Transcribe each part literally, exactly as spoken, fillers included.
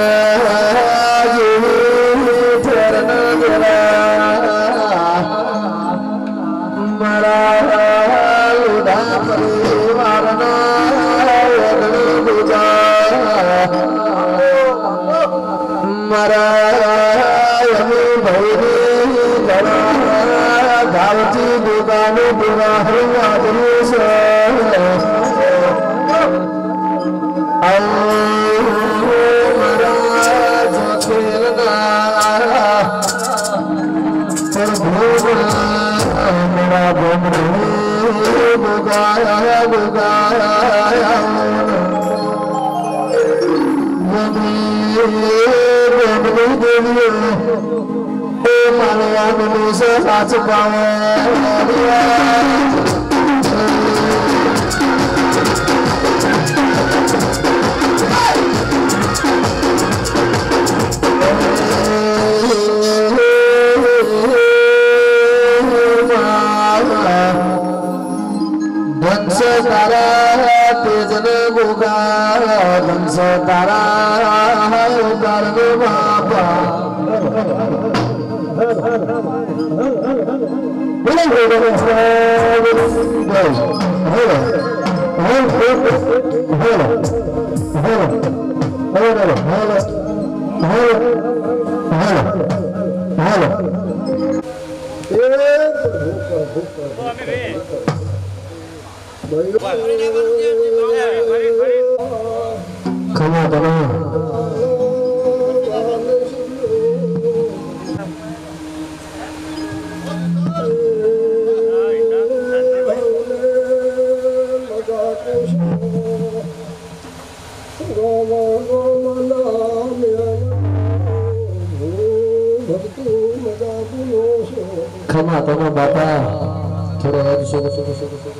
Khama tono bapa thora sugo sugo sugo sugo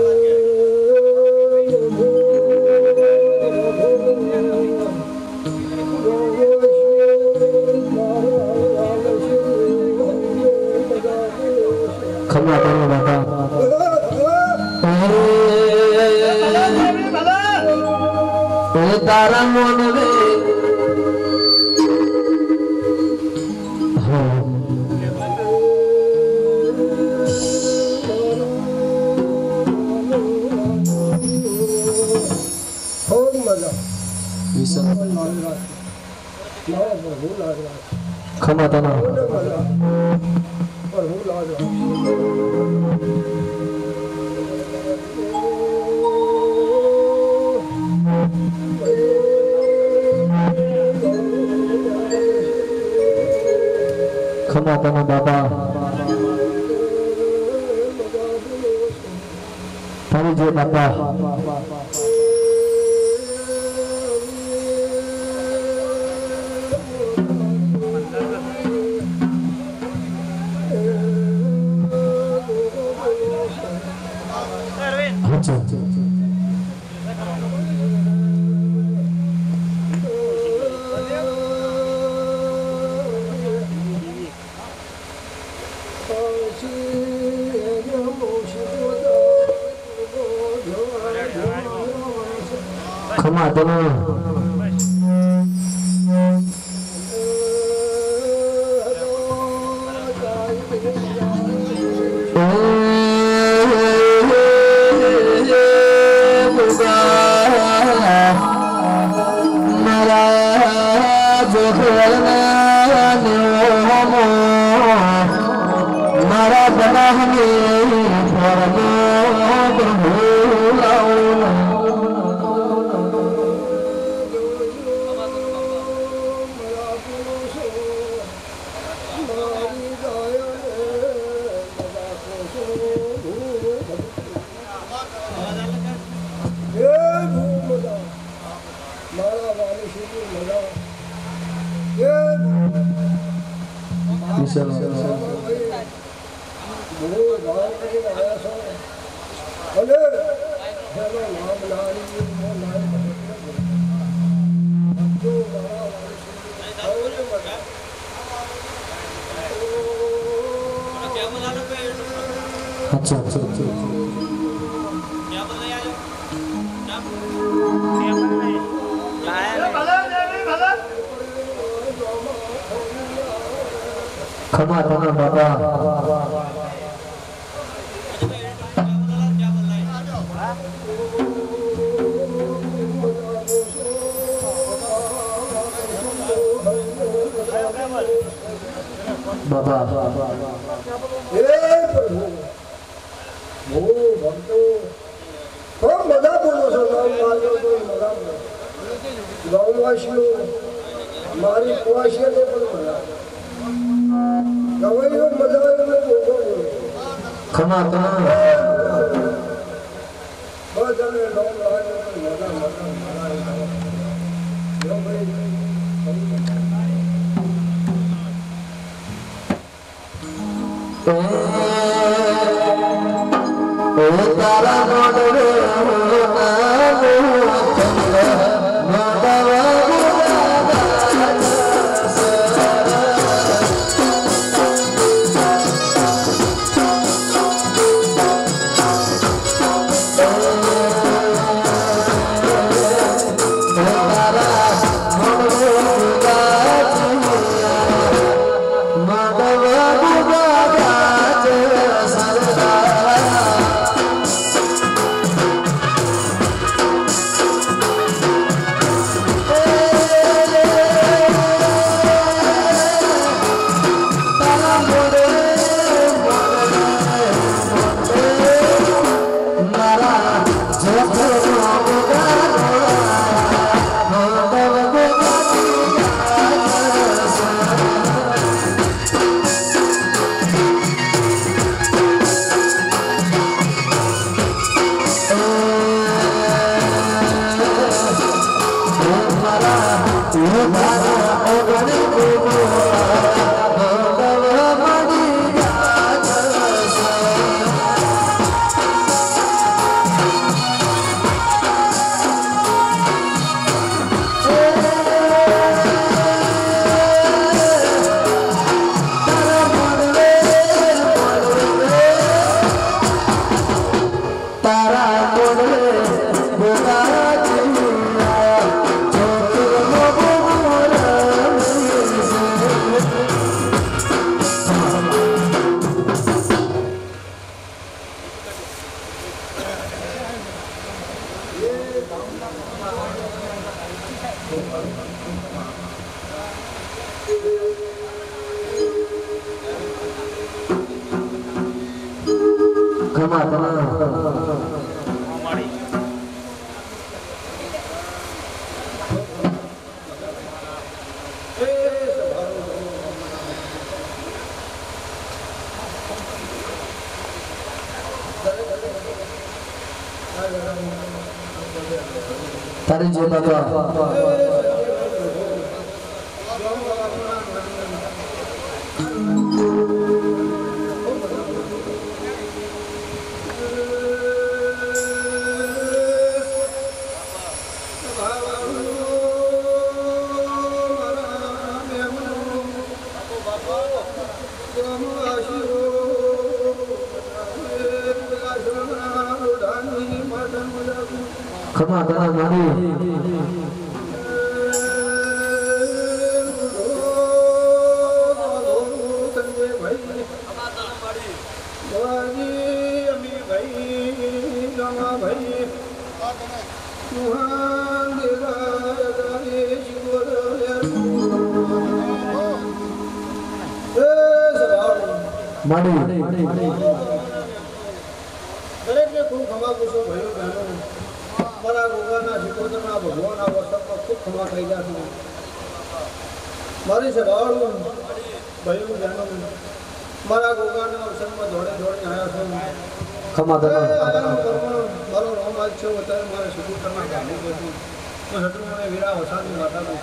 khama tono bapa eh taram monve khama tono khama tono bapa Hari je bapa khama tono अच्छा अच्छा अच्छा क्या बोल रहे हैं क्या क्या बोल रहे हैं खमा खमा बाबा बाबा हे प्रभु वो भक्तो तो मजा बोलो सो गाँव वालों को मजा बोलो गाँव वासियों हमारी कुआशिया तो पर मजा गाँव में मजा में बोलो खमा खमा बहुत जाने गाँव वालों को मजा मजा मजा यो भाई ओ तारा नोडवे नागो चंद्र नोडवा खमा खमा तारी जी बाबा खमा खमा मारी मारी दरेक ने खूब खमा पूछो भयो बहनों मारा गोगाना शिकोदना भगवान आवश्यक पर खूब खमा खाई जाती है मारी से बाहर भयो बहनों मारा गोगाना अवसर में दौड़े दौड़े आया सो खमा दना मारो राम आज छो होता है मारे शुरू करना गाने को तो हटू में वीरा वसान में माता को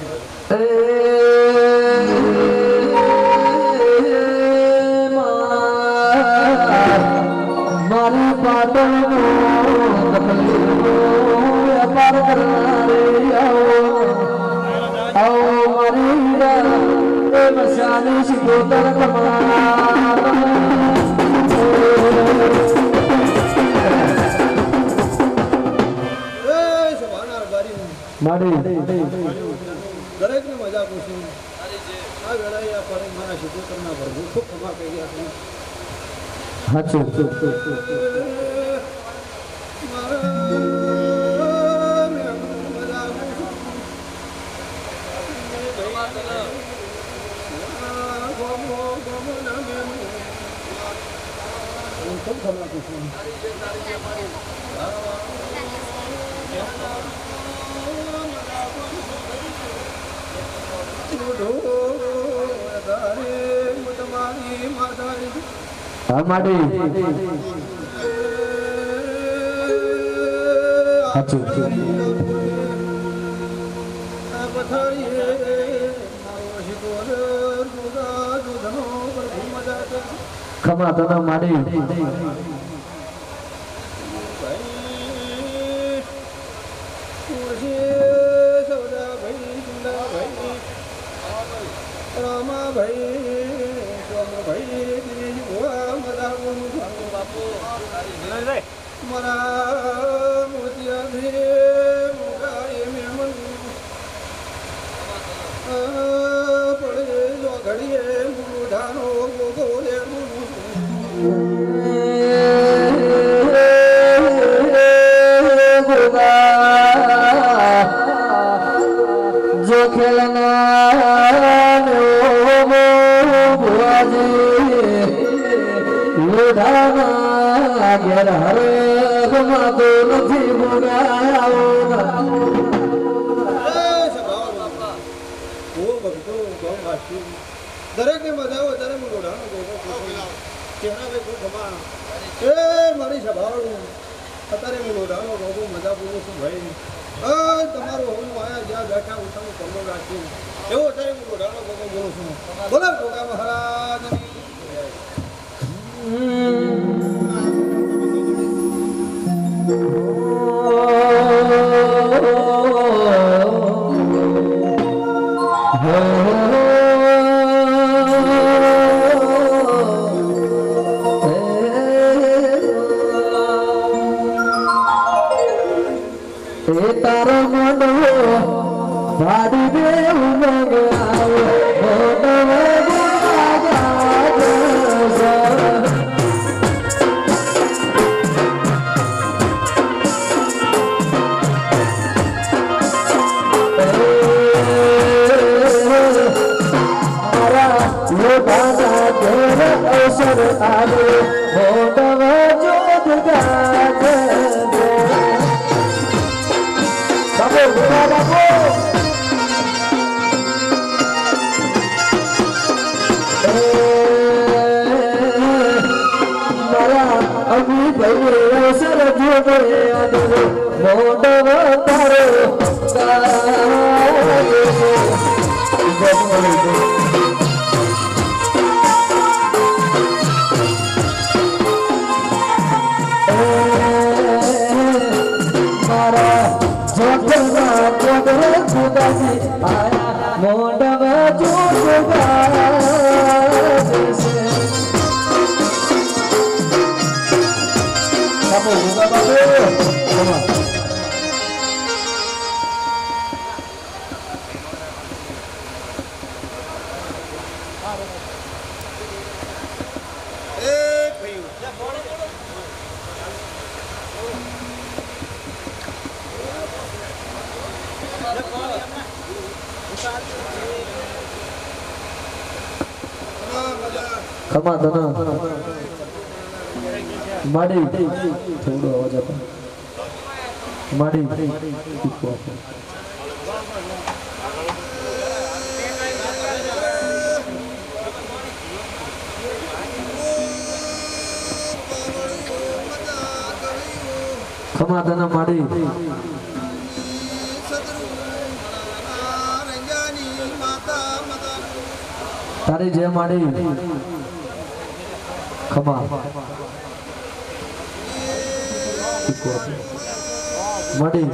मारी बातों को व्यापार करना आओ आओ मारी मसाले शिकोतर कमा मारी दरेक ने मजा पूछी આ વેળાએ આ પડે મારા શિકોતરના પ્રભુ ખૂબ ક્ષમા કરી ગયા છે. હાચું ખૂબ ક્ષમા પૂછું. હા માડી હાચું ખમા તને માડી રામા ભાઈ સોમ ભાઈ મારા મોતિયા પડે જો ઘડીએ મુઢાનો ગોગો રે જો ખેલના લોઢાના ઘેર હરે ગમાતો નથી દરેક ને મજા આવે ત્યારે હું લોઢાનો ગોગો ચહેરા ભાઈ ખૂબ ખમા એ મારી સભાળું અત્યારે હું લોઢાનો ગોગો મજા પૂરું છું ભાઈ. તમારું હું આયા જ્યાં બેઠા હું તમે કમરો રાખ્યું એવું અત્યારે હું લોઢાનો ગોગો બોલું છું. બોલો ગોગા મહારાજની તારો મોનો ભાડી દે ઉમંગ આવે અવસર આવે મોટવ જોત ગાજે બાબો ગુડા બાબો મારા અમી ભાઈ અવસર જોવે આદરે મોટવ તારો ગાજે મોડવ ખમા તના માડી થોડો અવાજ આપો માડી ટીકો આપો ખમા તના માડી તારી જય માડી ખમા માડી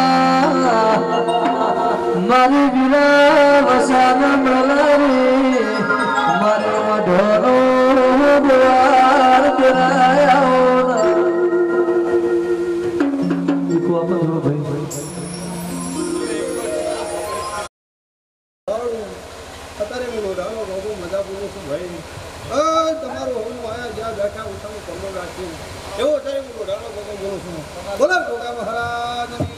મારી વિના વસાના મલારી હું લોઢાનો રોગો મજા બોલું છું ભાઈ અ તમારું હું આયા જ્યાં બેઠા હું તમે કમળ રાખી એવો અત્યારે હું લોઢાનો રોગો બોલું છું બોલો ગોગા મહારાજની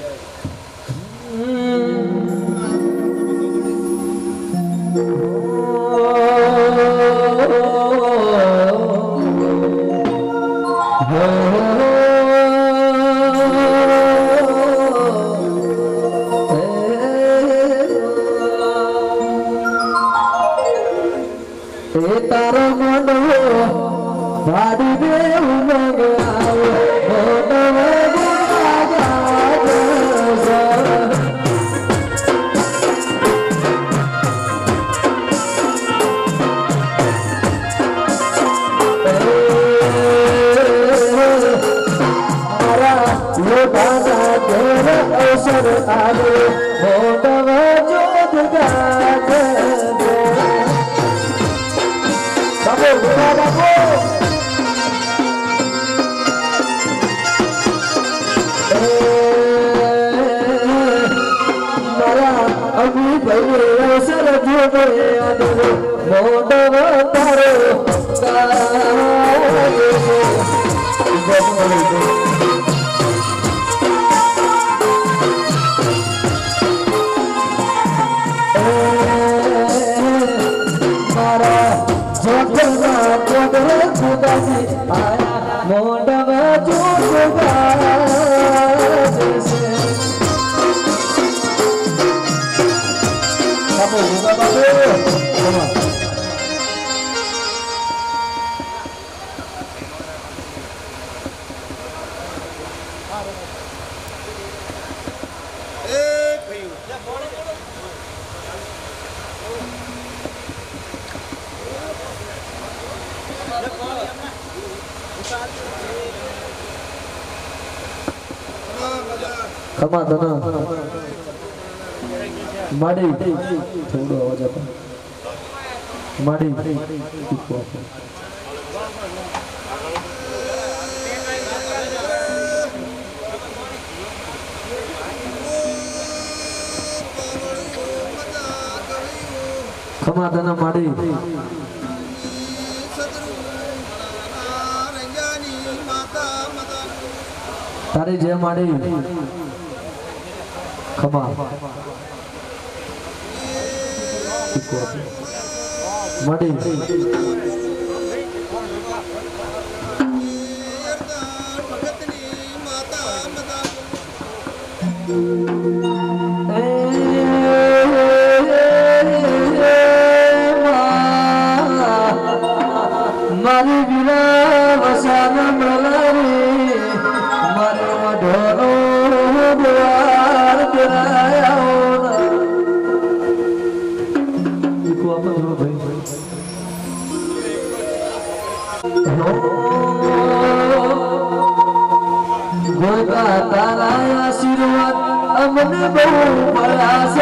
तारो मोनो भाड़ी दे उमंग आवे मोनो राजा मारा लोटाना तेरे अवसर आवे मोनो जोत गाजे बाबू बुरा बाबू मारा अभी भाई अवसर जोड़े आदर मोदव तारो मारा जोड़ना जोड़े खुदा जी आया मोदव जोड़गा बाबू बुरा बाबू खमा धना माड़ी थोड़ो आवाज आपा माड़ी टिको आपा खमा धना माड़ी तारी जय माड़ी खमा माड़ी मारी बिना वसाना मलारी मारो मधोरो द्वार तेरा इको apa dulu भाई गोगा तारा आशीर्वाद अमने बहु बड़ा से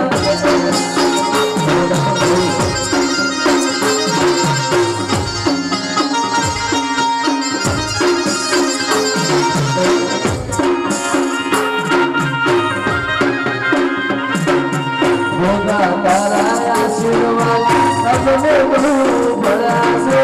तारा आशीर्वाद अपने बहु बड़ा से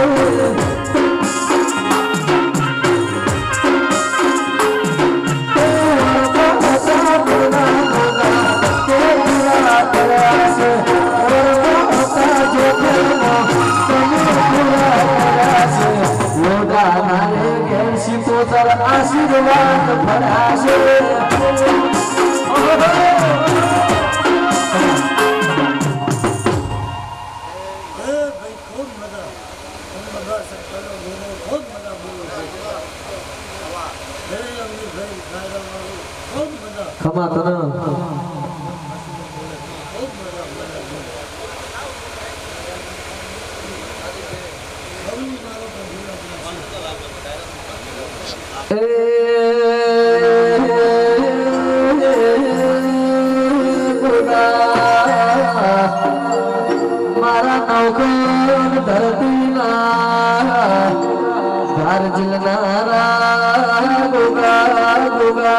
आशीर्वाद भरा से खमा तना मारा नौकर धरती ना घर जिलनारा गोगा गोगा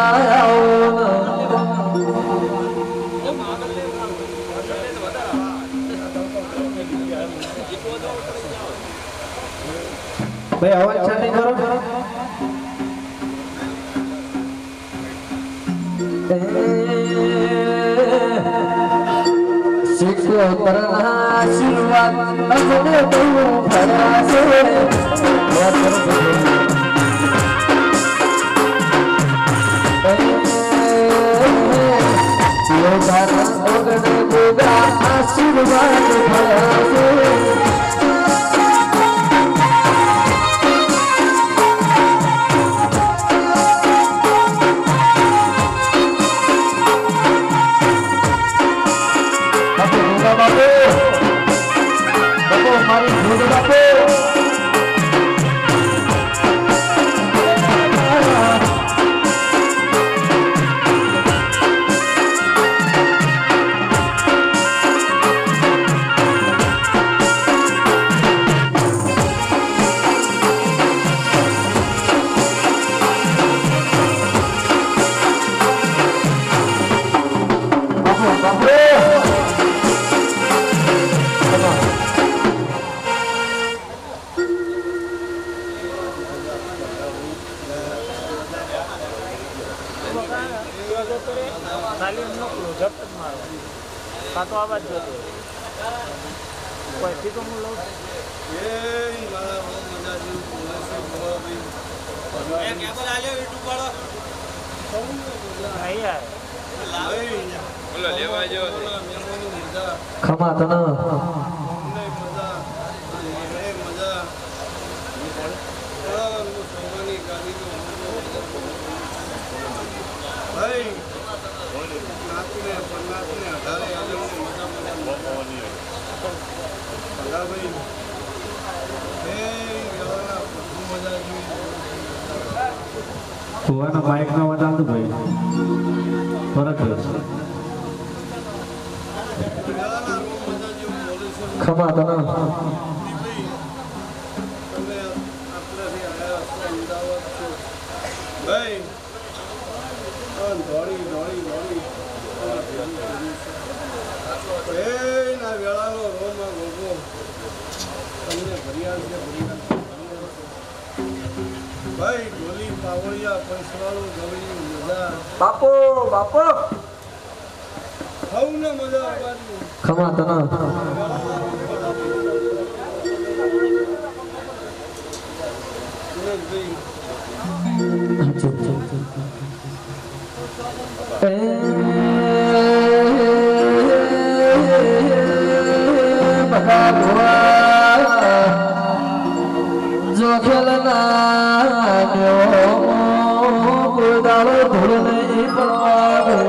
ભાઈ અવાજ ચાલી કરો શીખો કરના આશીર્વાદ અમને બહુ ભરા છે યોગાના ઓગણે ગોગા આશીર્વાદ ભરા છે ખમા તને સુવાના બાઇક ના વધારતું ભાઈ ફરક ખમા તને ભાઈ દોડી દોડી દોડી ના વેળાનો રોમાં ગોગો તમને ભરિયાળ છે ભરિયાળ ભાઈ ગોલી પાવળિયા પૈસવાળું ગવડી મજા બાપો બાપો હવને મજા આવવાની ખમા તને જો ખેલના ગુરદાળો ધૂળ નહીં પડવા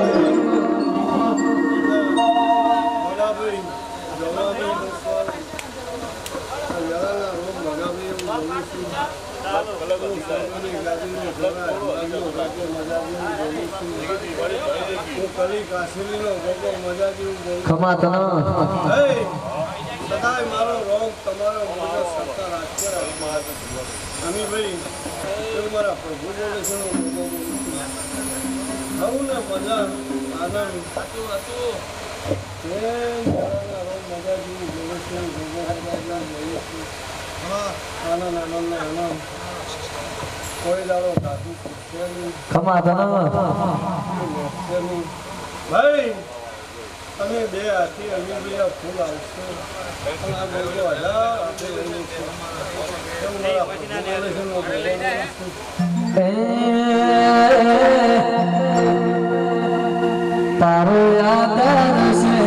ખમા તને સદાય મારો રોગ તમારો મોટો સત્તા રાખે અમે ભાઈ એવું મારા પ્રભુ બોલે છે આવું ને મજા આનંદ હતું હતું મજા જેવું જોવે છે આનંદ આનંદ આનંદ કોઈ દાડો કાઢું ખમા તને ભાઈ અમે બે હાથી અમે બે ફૂલ આવશો પણ આ ગોગો હજાર આપણે લઈને તારો યાદ છે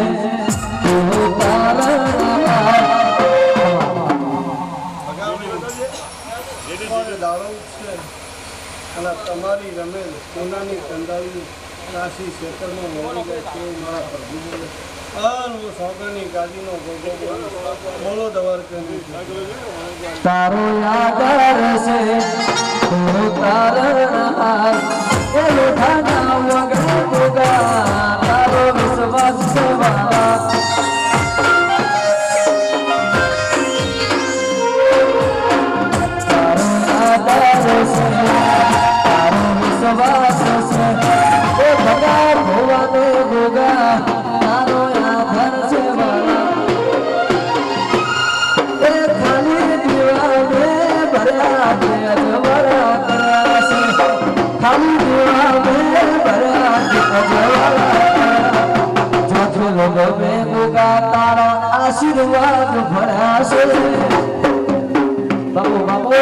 દાડો છે અને તમારી રમેલ કોનાની કંદાવી રાશિ ક્ષેત્રમાં મળી જાય તેવું મારા પ્રભુ બોલે હું સોગરની ગાદીનો ગોગો બોલો દવાર કરી તારો યાદ છે તારા એ લોઠાના વગર ગોગા તારો વિશ્વાસ સવા ભર્યા આશીર્વાદ ભળ્યા છે બાપુ બાપુ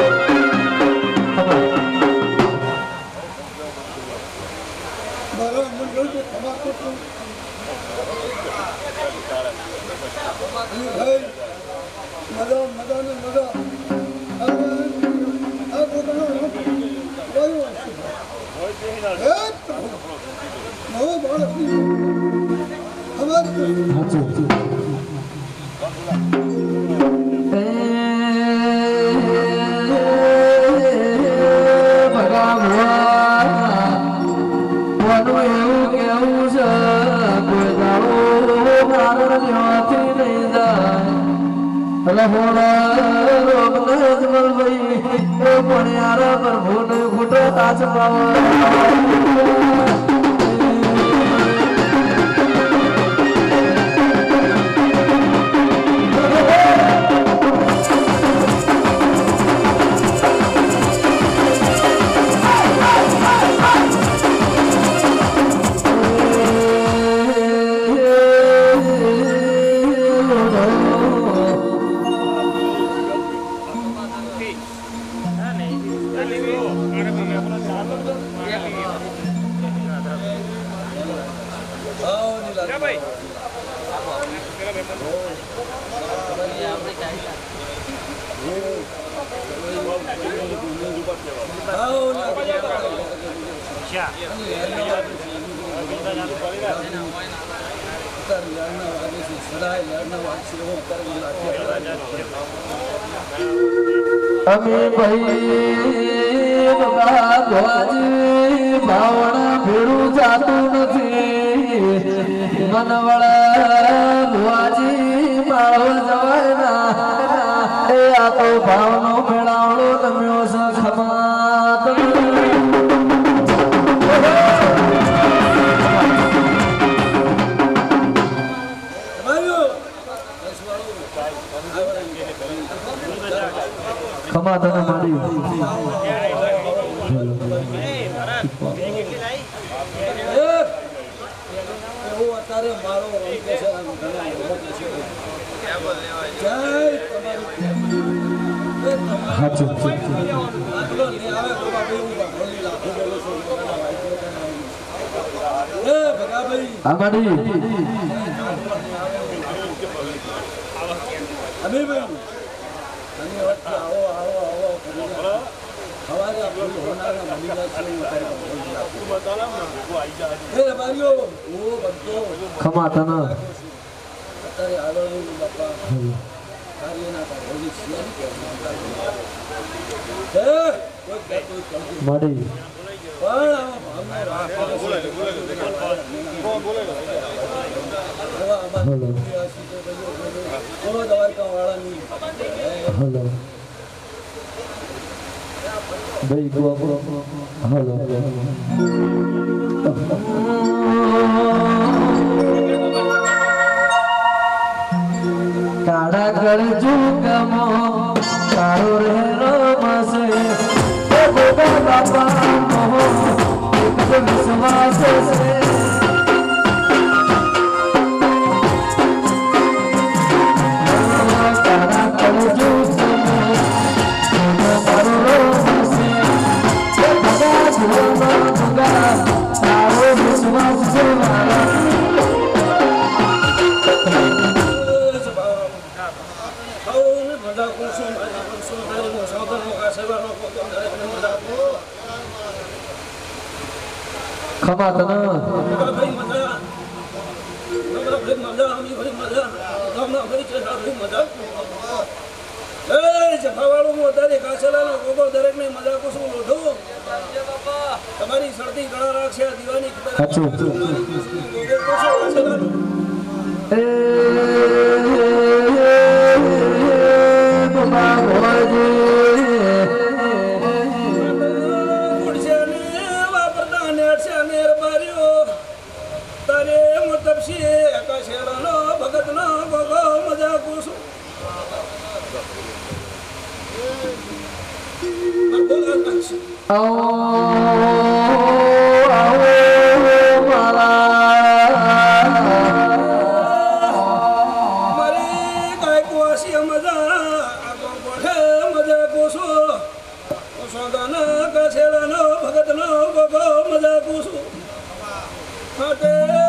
મારા મંડળ જે તમાકુ છું મજા મજા ને મજા આ પોતાનો વાયુ નવો બાળક અમારી અમે ભાઈ બગા ધોજી ભાવના ભેળું જાતું નથી મનવળા ધોજી માળો જવાય ના એ આ તો ભાવનો ભેળાવડો નમ્યો છે ખમાત ખમા તને માડી એવું અત્યારે મારો ખમા તને અત્યારે આગળ બાપા માડી હલો ભાઈ ગો હલો કાળા ગળ જુગમો તારો રે રમસે એ ગોગા બાપા મોહ એક વિશ્વાસ છે કાળા ગળ જુગમો તારો રમસે એ ગોગા જુગમો ગોગા તારો વિશ્વાસ છે મારા ખમા તને તમારી શરદી ગળા રાખશે દીવાની ભગત નો ભગો મજા પૂછું મારી वासी मजा आगो बढ़े मजा कोसो सदन कसेलन भगत न बगो मजा कोसो हटे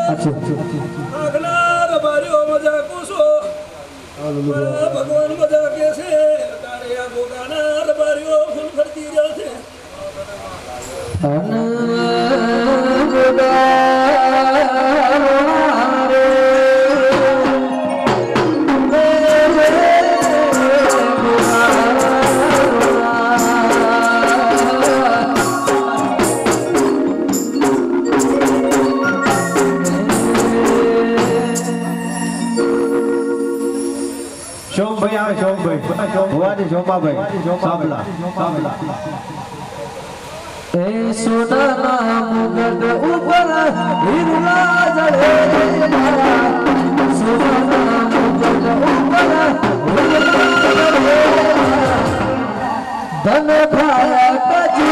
आगनार बारियो मजा कोसो भगवान मजा कैसे तारे आगो गानार बारियो फूल फरती रहते शोम भाई आ शोम भाई हुआ जी शोभा भाई साबला साबला ए सोना मुगट ऊपर हिरला जड़े सोना मुगट ऊपर हिरला जड़े धन भाया कजी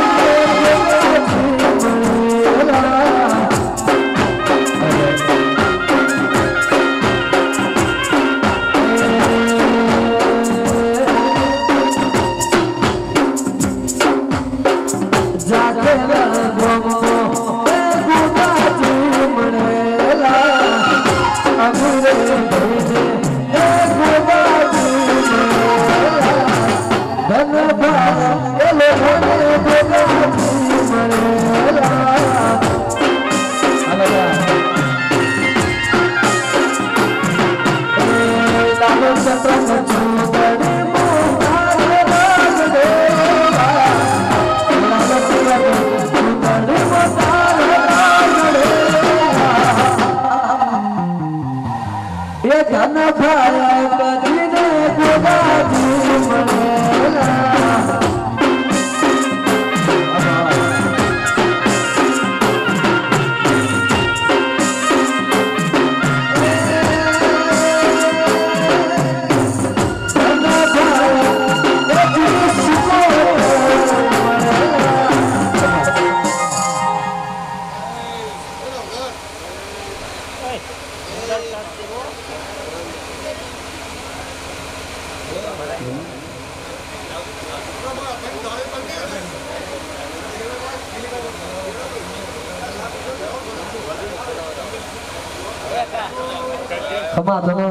धन भाया कदी ने गोदा जी मनेला खमा धना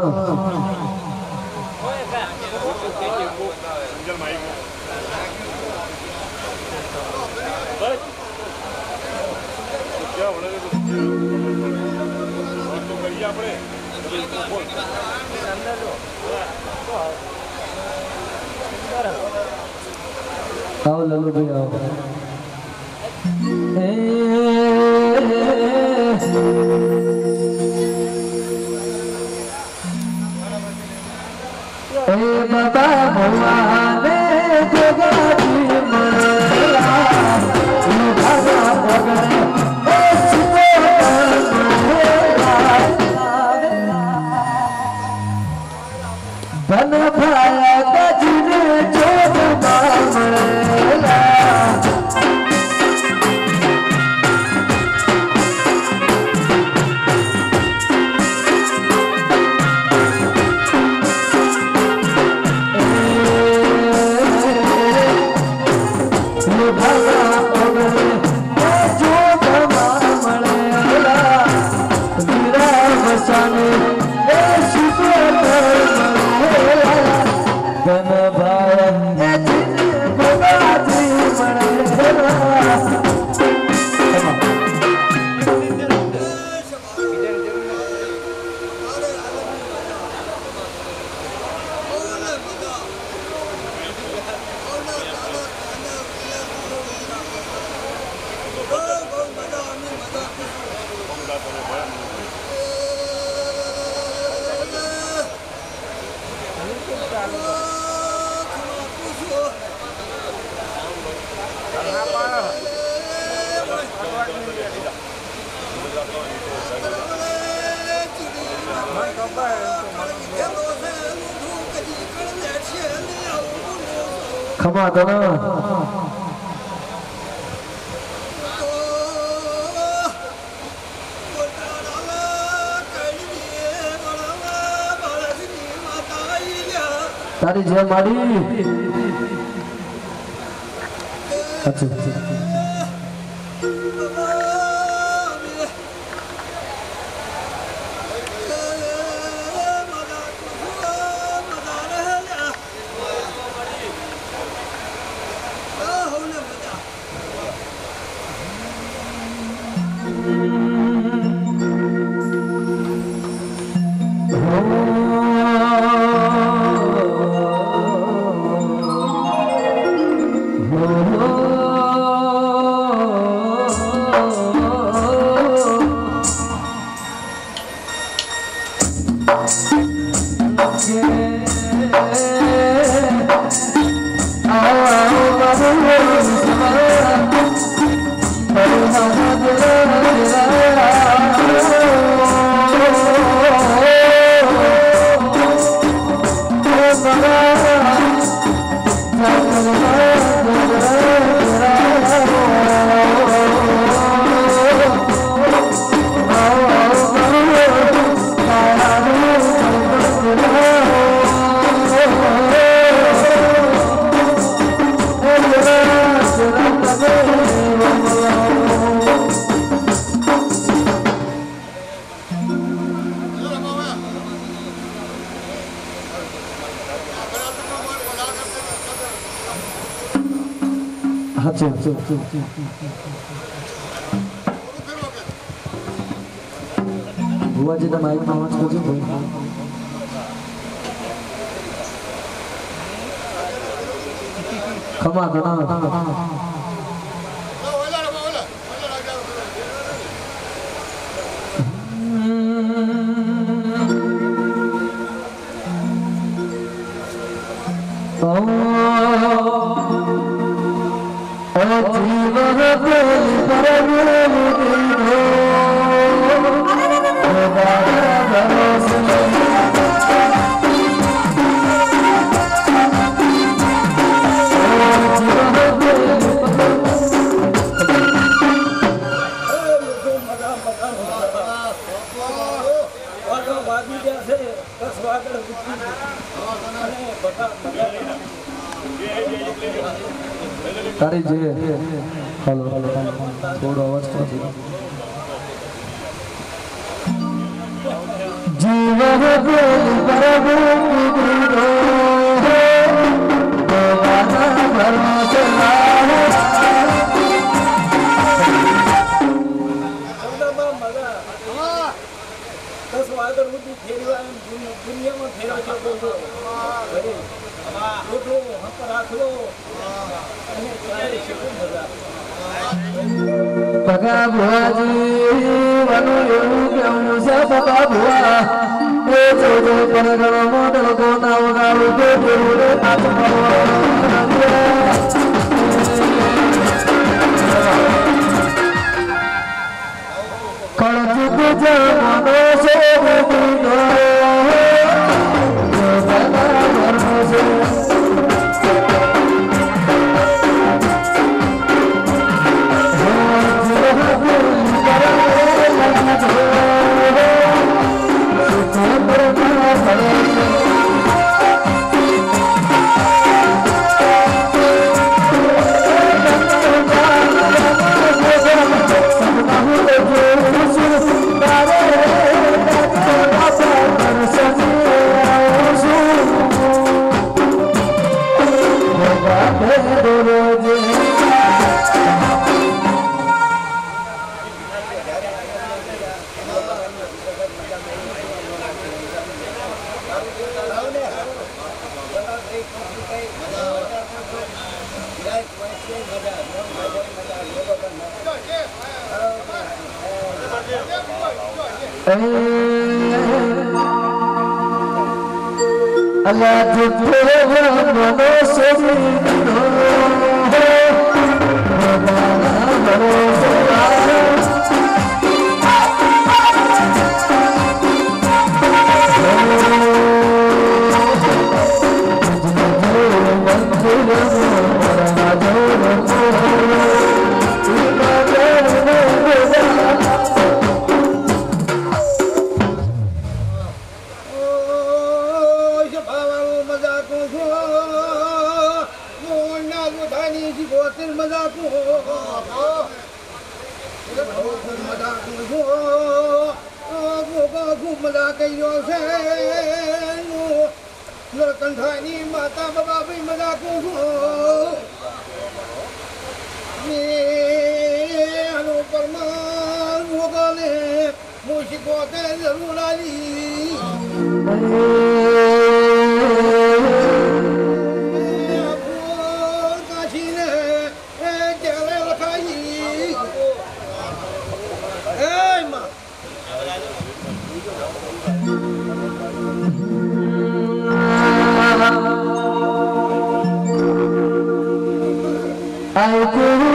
आओ लल्लू भाई आओ ए बाबा भवाने गोगाजी मनेला लुभागा भगने ए सुको मनेला धन भाया गजने चोट मनेला खमा धना તારી જે માડી अच्छा अच्छा बुआ जी तो माइक में आवाज करજો भाई खमा खमा तारी जे हेलो थोड़ा आवाज कर जीवन बोल प्रभु गुरु बाबा भरोसे लाओ दस वादर बुद्धि फेरवा दुनिया में फेरा के बोलो अरे फोटो हम पर रख लो पगा बुआ जी वनु योग्यम से पगा बुआ ए जो जो परगण मोडल को नाव गालू के पुरुरे नाच कण चुक जो मनो से बिनो जो बना मनो से Allah tujuh manusia itu, मजाक છો મોના ગોઠાની જી ગોતર મજાકું મજાકું છો ગોગા ખૂબ મજા કર્યો છે નરકંઠાની માતા બાબા ભાઈ મજાકું છો આનો પરમાન ગોગાને મોશી ગોતે જરૂર આવી I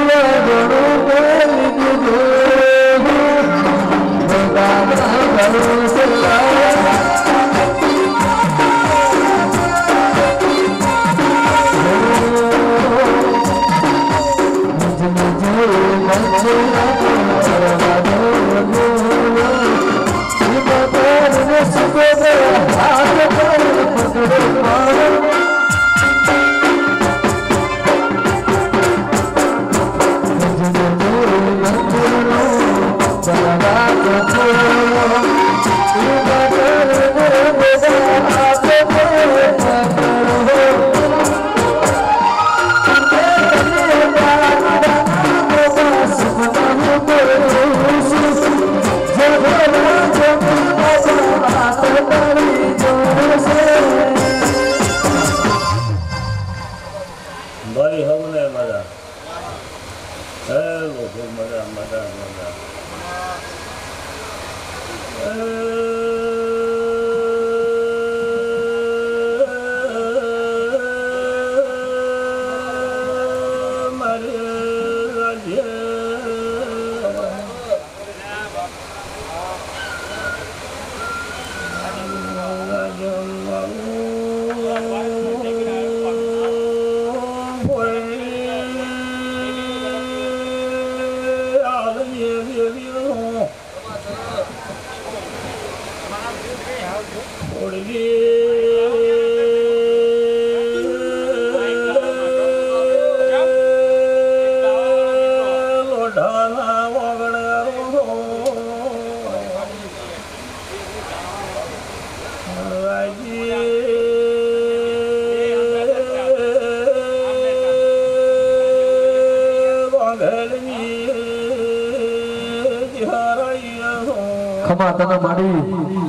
ખમા તને મારી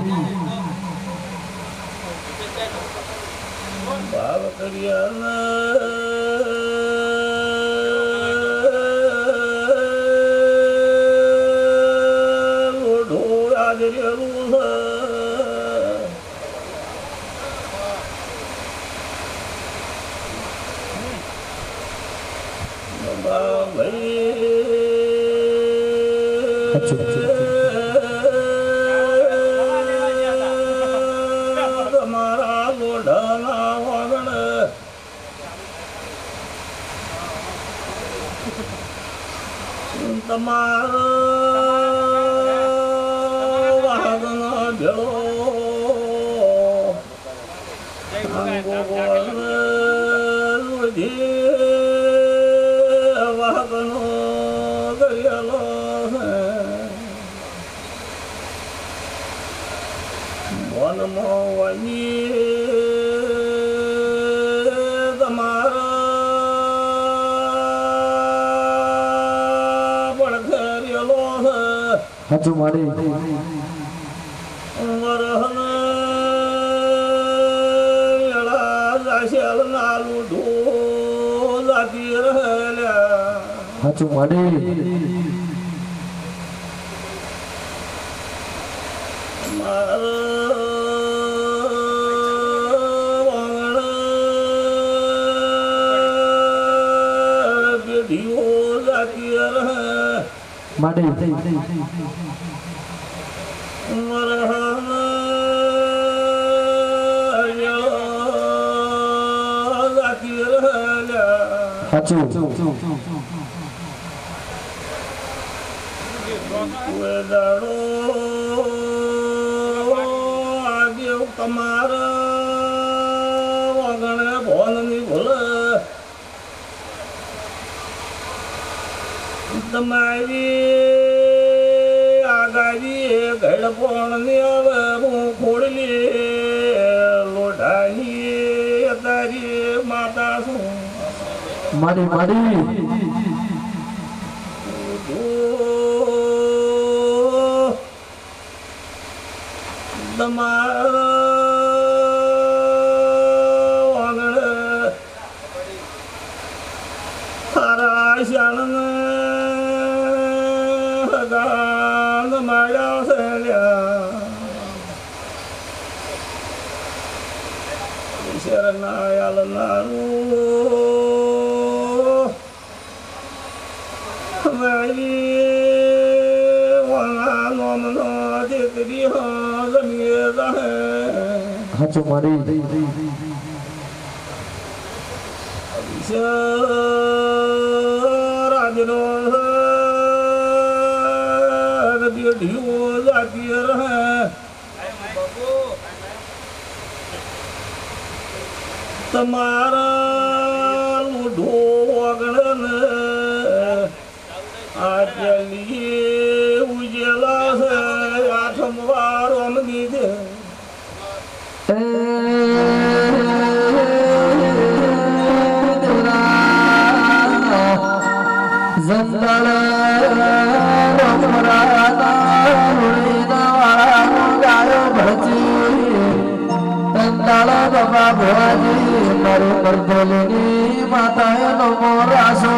ભાવ કર્યા લોઢો રાજરેલું ભાઈ તમારો વાગનો ભેળો વાગનો ગયેલો વનમો વની તમારો હાચું મારી હાચું મારી માડી હાચું વેદાડો દેવ તમારા વગણે તમારી આગાજી ગળપોણની હવે હું ખોડલી લોઢાની તારી માતા છું માડી માડી તમારા આંગણે તારા શાળન ગાન માળ્યા છે શરના યાલનારું મારી વાના નોમનો દીકરી હા જમીએ રહે હાચો મારી રાજનો બેઢીઓ જાતી રહે તમારા લૂઢો વગણને આટલી ઉજેલા છે આઠમ વાર અમની છે બાબા ભોજી મારી મરદલની માતાએ નો મોરાશો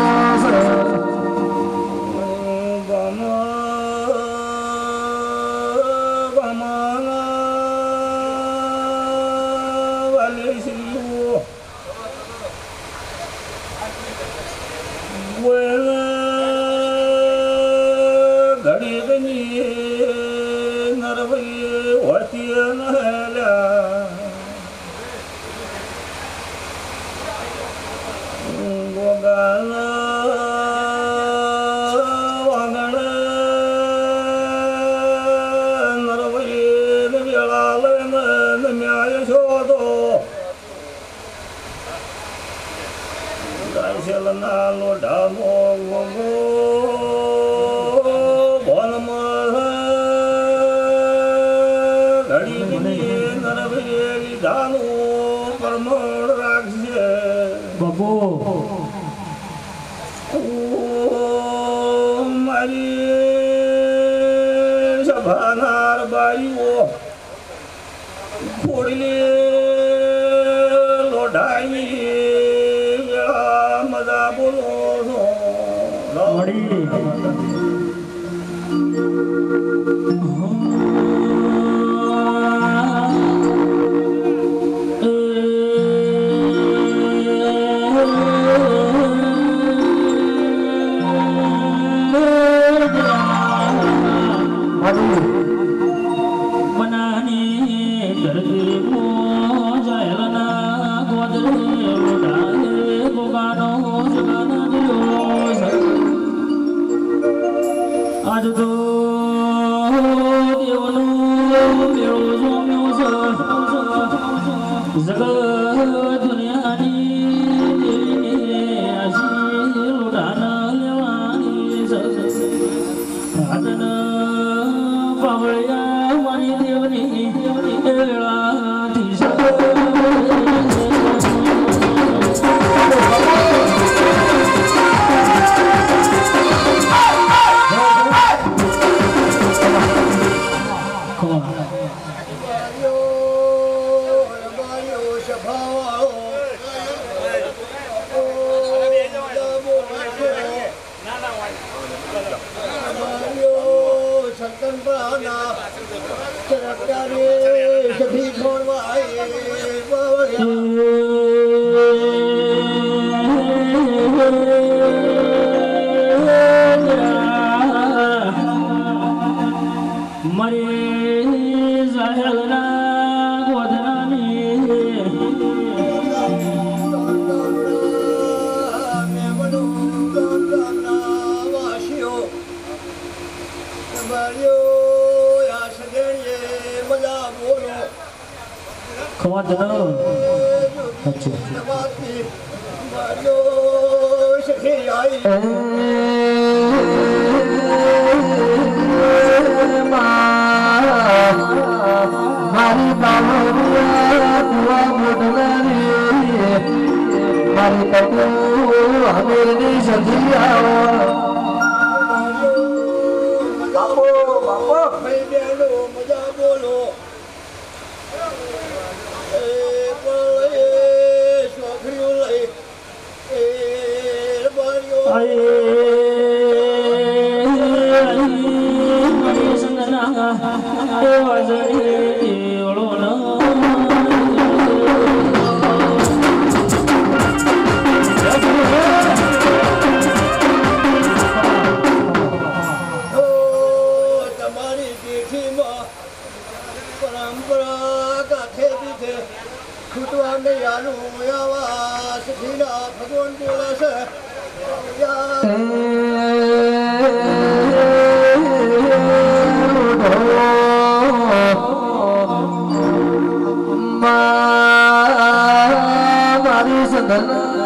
Hey મારી કપુ હમીરની સધિયા બાપો બાપો ભાઈ બેનો મજા બોલો એ બોલે છોકરીઓ લઈ એ બારીઓ ભગવાન બોલે છે મારી સદન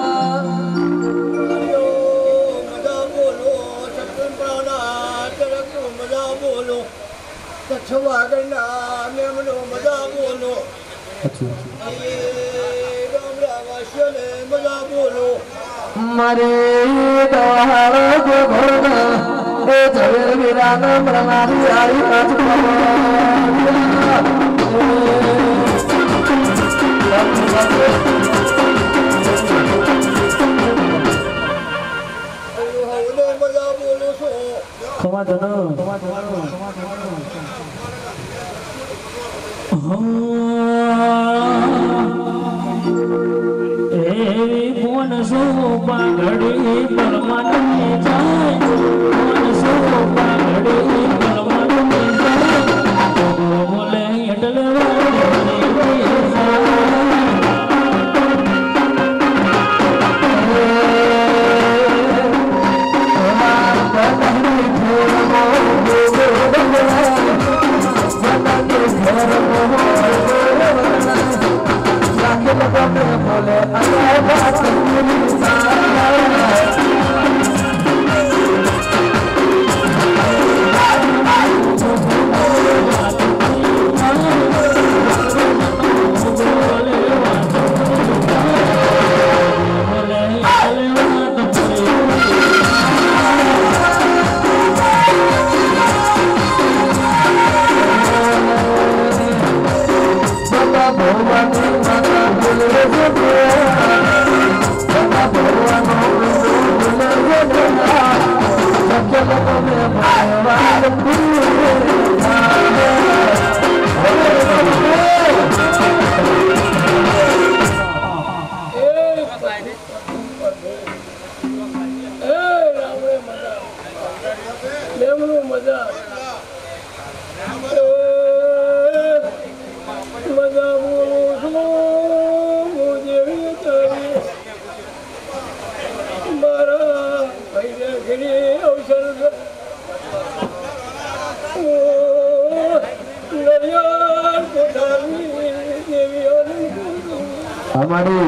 મજા બોલો સત્યપ્રાણા ચરક મજા બોલો કચ્છવાગરના મેમનો મજા બોલો મજા બોલો મારે દહાડો જો ઘોડા એ ઝવેર વિરાન પ્રણાલી આઈ કાચ મજા બોલો છો ખમા જનો ખમા જનો કોણ સો પાઘડી પરમાત્મે જાય કોણ સો પાઘડી પરમાત્મે જાય બોલે એટલે बोले अल्लाह बात हमारी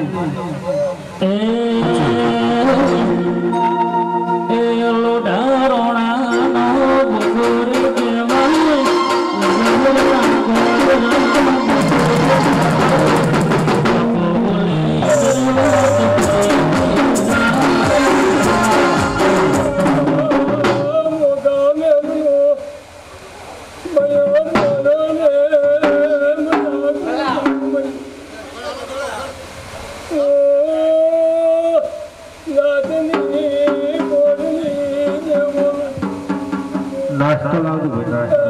नाश्तो लाओ भाई नाश्तो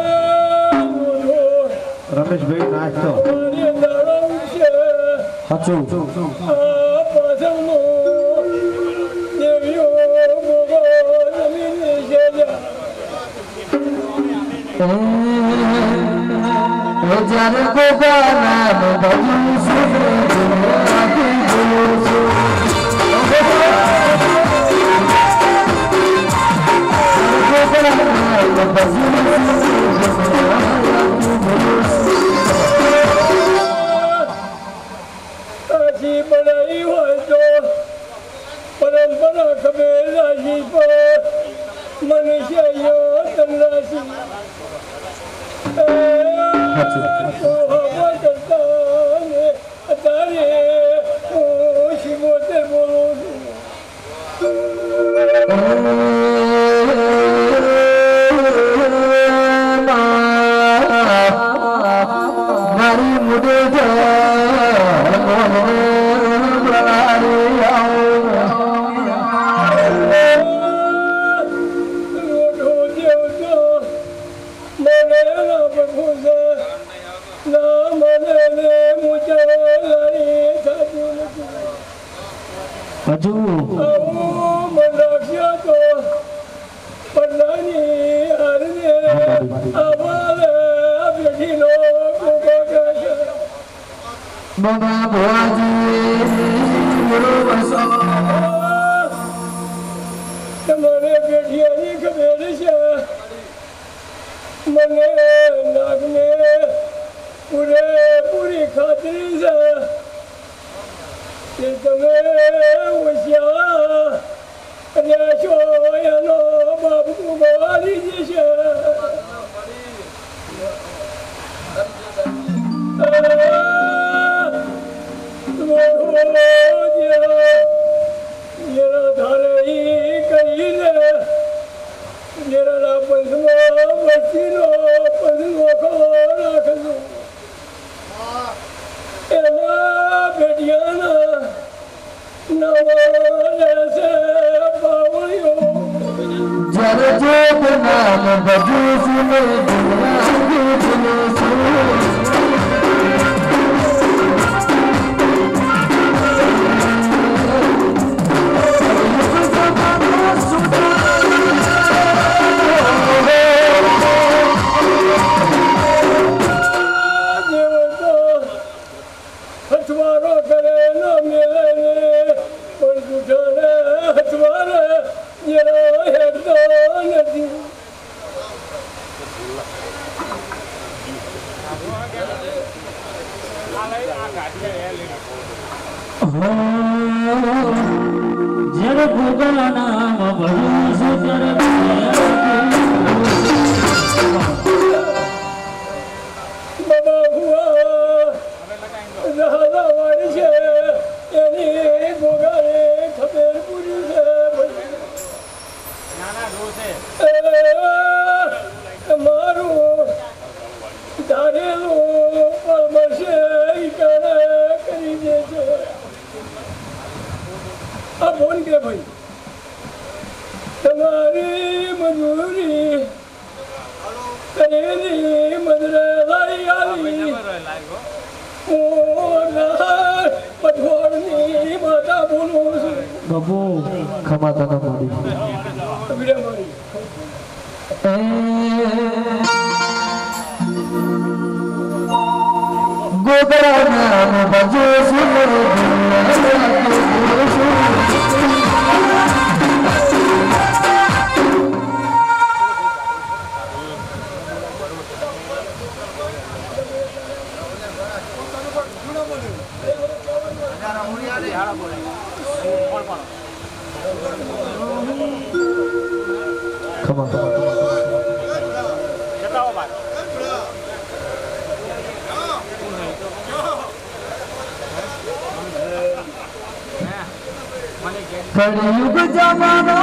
रमेश भाई नाश्तो हाचो जाने को गाना बजू से बनाई हो तो परंपरा कबे राशि पर मनुष्य यो तनराशि ओ भगवत ने अतारे ओ शिव હજુ મનાક્યા તો પન્નાની હરને આવાલે બેઠીનો ગોગો ગશે બાબા ભોજી વસો તમારે બેઠિયાની ખબર છે મને નાગને પૂરેપૂરી ખાતરી છે કે તમે હોશિયાર રહેશો એનો બાપ ગુમાવી જશે જેના ધારે ઈ કરીને જેના પંથમાં વસ્તીનો પંથનો ખબર રાખજો એના બેટિયાના નવા રહેશે બાવળીઓ જ્યારે જોગ નામ ભજુ સુને હથવારો કરે ન મેલે પણ જૂઠાને હથવારે જેનો હેડતો નથી જ્યારે ભોગા નામ ભજુ ત્યારે બાબા ભુવા રાધા વાળી છે એની ભોગાને ખબર પૂરી છે મારું ધારેલું પરમશે ઈટાણે કરી દે છે આ ફોન કે ભાઈ તમારી મજૂરી કરેલી મદરે લઈ આવી પઠોળની માતા બોલું છું બાબુ ખમાતા ન મળી ગોગરા નામ ભજુ સુને Come on. કળિયુગ જમાનો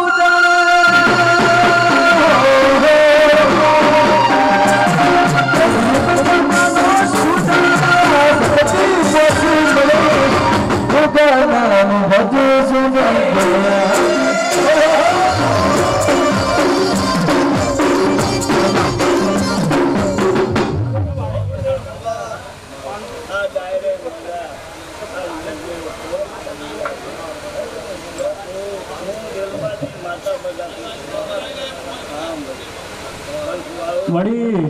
મળી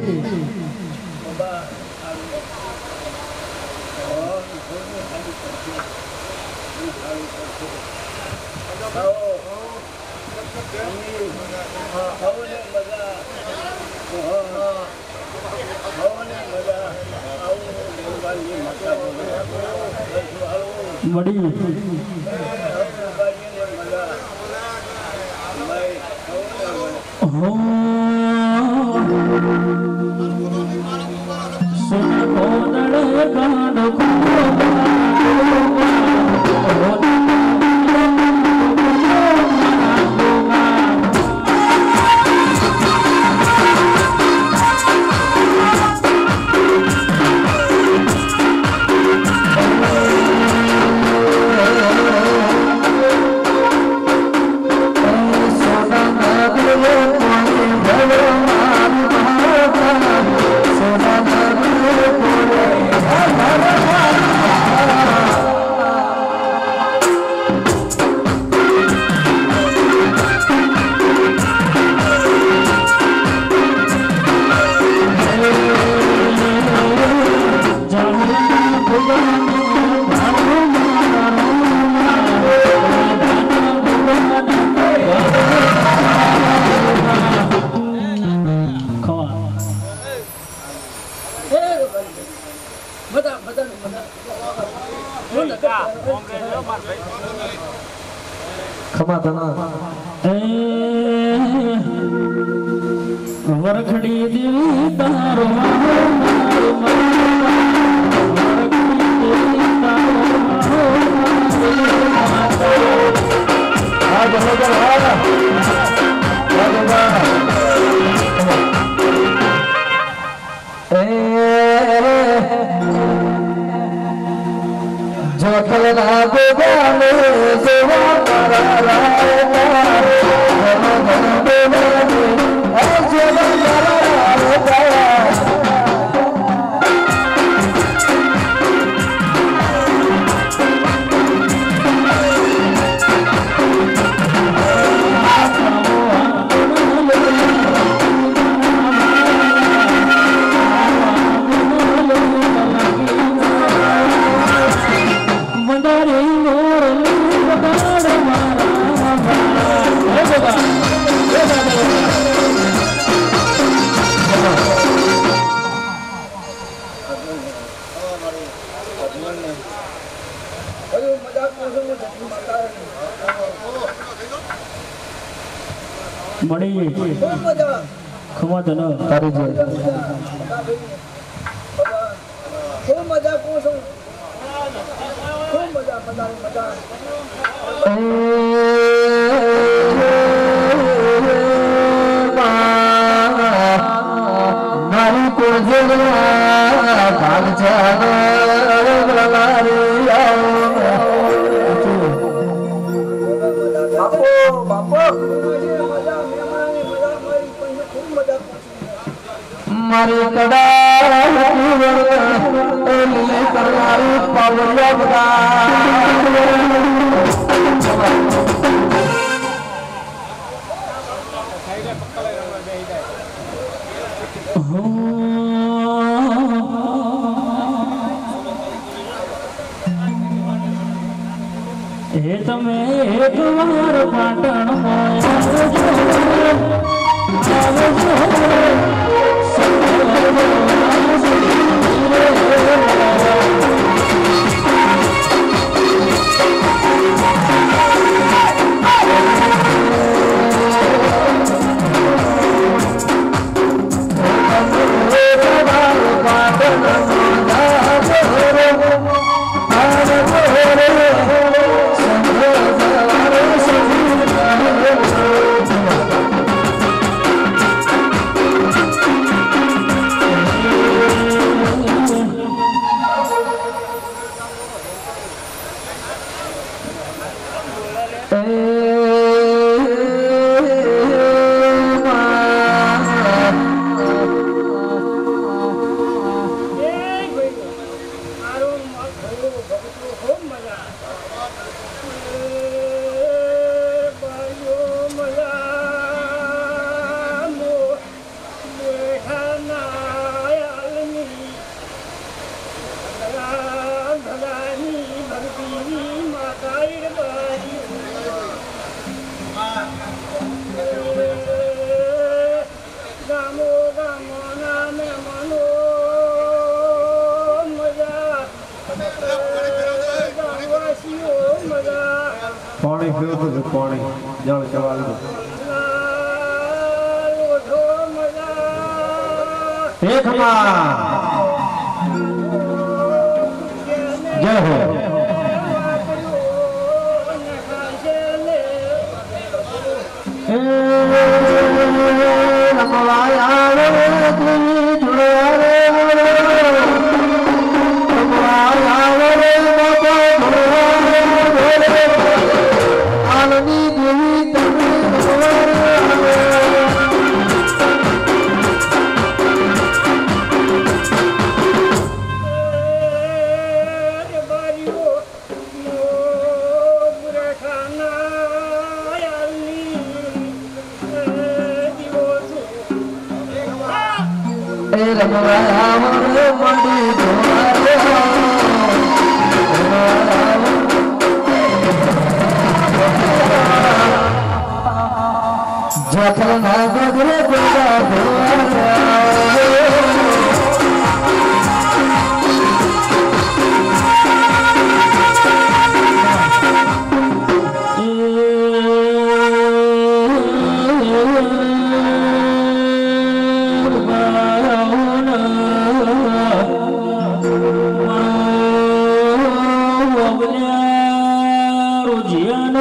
મળી સુન કોદળ ગાનો સોના खमा तना वरखड़ी देवी तारो जो कलना को गाने सेवा करा राय मणि खमा दन तारी जी खूब मजा को सो खूब मजा मजा मजा नारी को जगवा भाग जाना बापो बापो मारी कड़ा ले करवारी पावलिया बता हे तमे एक बार पाटण पानी पियो तो पानी जल चला दो एक मां जय हो ए रमलाया रे तू जुड़ा रे रमलाया रे बाबा जुड़ा रे आलनी देवी तने ए रमलाया रे मंडी जखल ना गगरे गोरा गोरा જીવાનો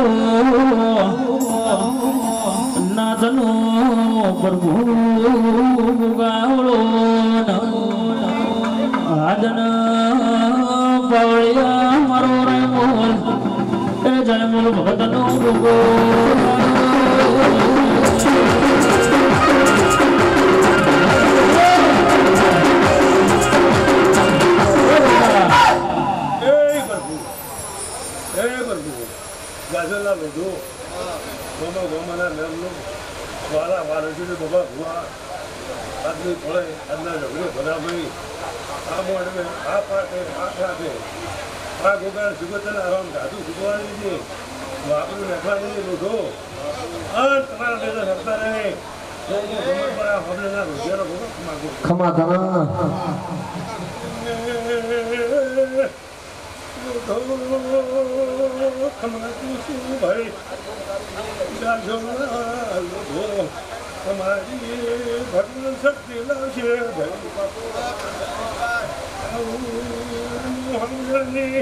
નાથનો પ્રભુ ગાવળો આજન પાવળિયા મારો રે મોલ એ જયમુલ ભગતનો ભોગો ગાજરના બધું ગોમો ગોમાના નામનું વારા વારસીને બાબા ભુવા આજની ફળે આજના ઝઘડે ભરાભાઈ આ મોડવે આ પાટે આ ખાતે આ ગોગાળ જુગતના આરામ ધાતુ જુગવાની છે વાપરું નાખવાની લોઢો આ તમારા દેશ હરતા રહે ગોમો ગોમા હમને ના રોજિયાનો ગોમો માગો ખમા ધના ભાઈ તમારી ભગવાન શક્તિ લાવશે ભાઈ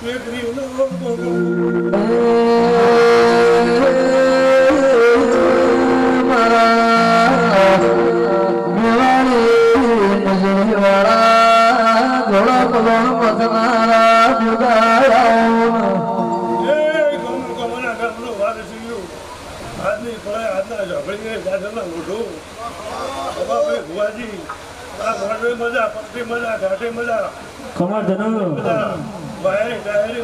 મજા પક્ષી મજા ઘાટે મજા ખમા ધનો તમારી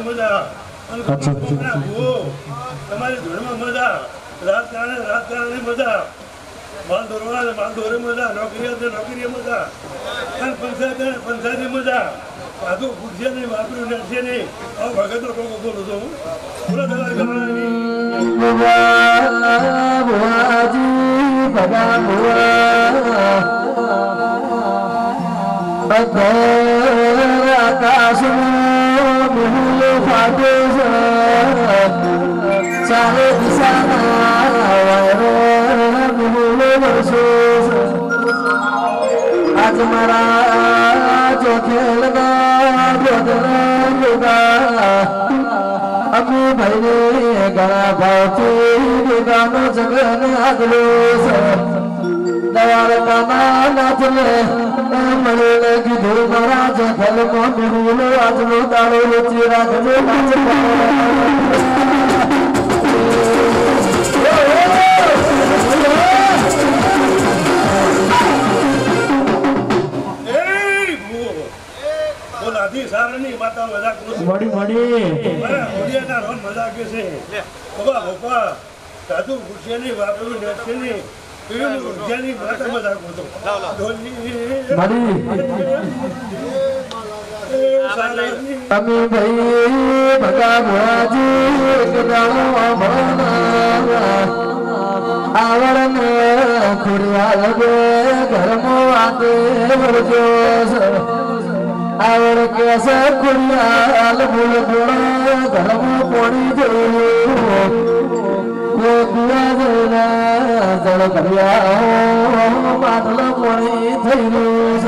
ધૂળમાં મજા રાજકારણે રાજકારણે મજા માલ દોરવા માલ દોરે મજા નોકરી નોકરી મજા અને પંચાયત પંચાયતની મજા સાધુ પૂછશે નહીં વાપર્યું નથી નહીં હવે ભગતનો ટોકો બોલું છું હું પૂરા દલાલ ગણાવી આકાશ બહુલ ફાટે ચારે દિશાના બહુલ વર્ષો આજ મારા ચોખેલના ગોદરા અમુ ભાઈને ઘણા ભાવથી ગોદાનો જગન આગલો દ્વારકાના નાથને મળે કીધું મારા જખલમાં બહુલો આજનો તાળો રૂચી રાખજો મળી મળી મજા કે છે બાબા બાપા સાધુ પૂછે નહીં વાપરું નથી નહીં અમે ભાઈ ભગા ભુવાજી આવરણ ખુડિયા લગે ઘરમાં વાતે વળજો આવડ કેસ ખુડિયાલ ભૂલ ભૂળ ઘરમાં પોણી થયું જળ કર્યા માટલ પોણી થયેલું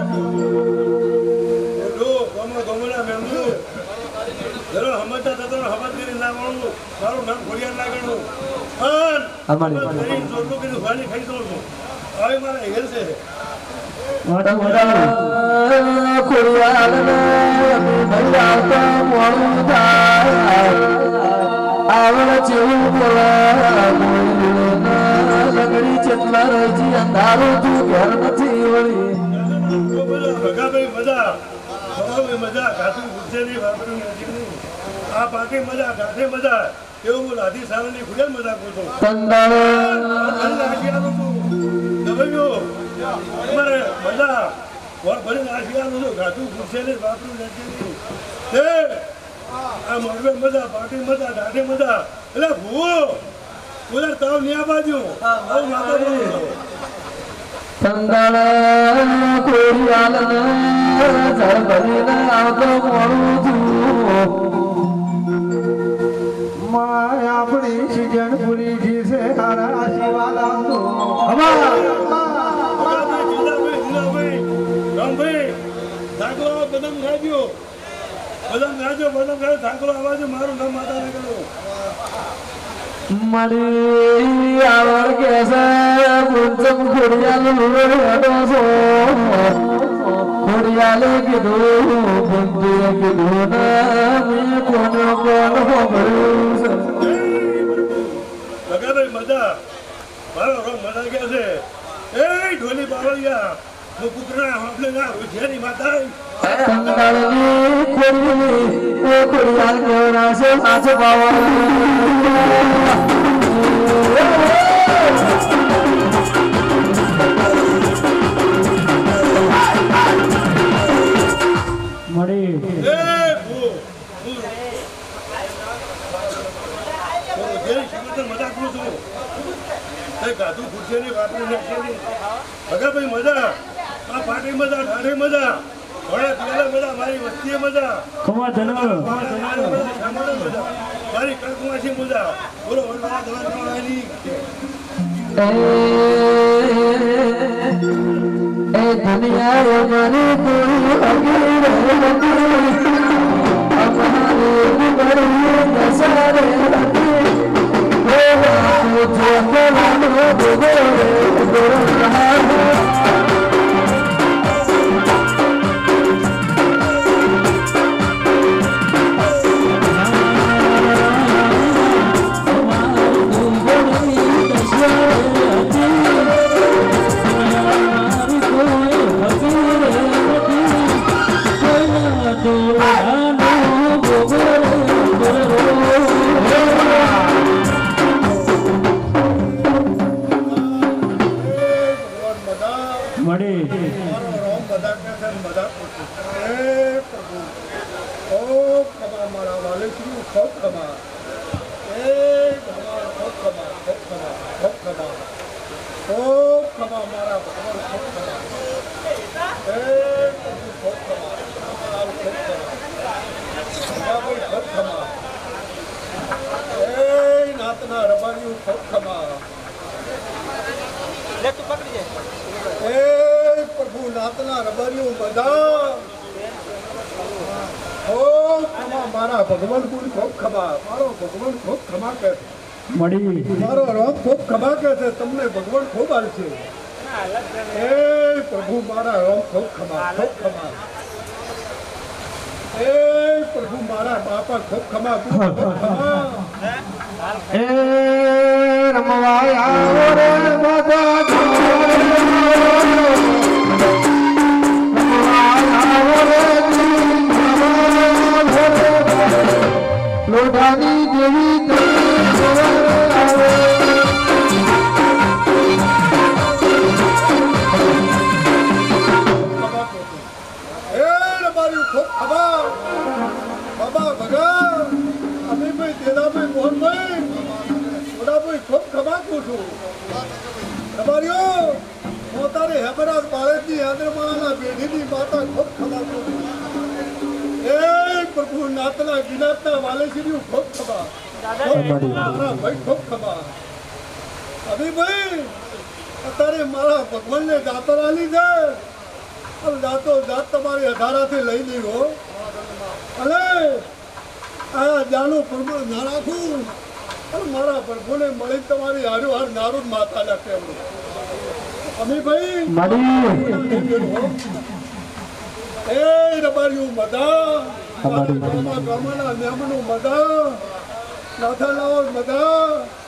મારું નામ ખોડિયાર લાગણું ખાઈ દઉં છું હવે મારા હેર છે આવડ જેવું બોલા લગડી ચેટલા રહી અંધારું તું ઘેર નથી વળી ભગાભાઈ મજા મજા ઘાસું ગુસ્સે નહીં વાપર્યું નથી નહીં આ પાકે મજા ઘાસે મજા એવું હું લાધી સાવરની ખુલે મજા કરું છું તમારે મજા વર ભરીને આશીર્વાદ છું ઘાસું ગુસ્સે નહીં વાપર્યું નથી નહીં આ મળવે મજા પાટી મજા ઘાટે મજા એટલે ભૂવો ઉધર તાવ ન્યા બાજુ આવું માતા બોલું કંદાળ કોરિયાલ જળ ભરીને આવતો મોડું છું માય આપણી સિજન પૂરી જી છે તારા આશીર્વાદ આપતો રામભાઈ દાખલો બદામ ખાજો બદામ ખાજો બદામ ખાજો ઠાકોર આવાજો મારું નામ માતા કરો મારી આવડ કેસે પૂંચમ ખોડિયાલ હેડો છો ખોડિયાલે કીધું બંધુએ કીધું ને મેં કોનો કોનો ભર્યું છે લગાભાઈ મજા મારો રોમ મજા ગયા છે એ ઢોલી બાવળિયા હું કુતરા હોફલે ના રૂજેની માતા કંગાળની ખોડી એ ખોડિયાલ કેવડા છે સાચો પાવા મળી એ ભૂ ભૂ તો જે શિવતર મજા કરું છું તે ગાધું ખુરશે ની વાપરી નાખશે ની લગાભાઈ મજા આ પાટી મજા ઠાઠે મજા ઘોડા પિયાલા મજા મારી વસ્તીએ મજા ખમા ધનવ મારી કણકુમાસી મજા બોલો વડવાળા દવા કરવાની એ દુનિયા મારી પૂરી અગી રહી અમારી ગુમરી દસારે હતી હો જો કોલાનો દુગરે દુરહાર ભગવાન કોઈ ખૂબ ખમા મારો ભગવાન ખૂબ ખમા કહે મળી મારો રોમ ખૂબ ખમા કહે છે તમને ભગવાન ખૂબ હાલશે એ પ્રભુ મારા રોમ ખૂબ ખમા ખૂબ ખમા એ પ્રભુ મારા બાપા ખૂબ ખમા ખૂબ ખમા એ રમવા આવો રે બધા લોઢાની દેવી બાબા ભગા અમે ભાઈ તેદાભાઈ મોહનભાઈ મોટાભાઈ ખૂબ ખમાકું છું તમારીઓ હું તારે હેમરાજ બાળકની આંદ્રમાળાના બેઢીની માતા ખૂબ ખમાકું છું એ પ્રભુ નાતના વિનાતના વાલેશ્વરી ખૂબ ખમા મારા ભાઈ ખૂબ ખમા અભી ભાઈ અત્યારે મારા ભગવાનને જાતર આલી છે જાતો જાત તમારી અધારાથી લઈ લઈ હો અલે આ જાનું પ્રભુ ના રાખું અને મારા પ્રભુને મળી તમારી હારું હાર નારું માતા ના કેવું અમી ભાઈ એ રબાર્યું મદા ગામના મેમનું મદા નાથા લાવો મદા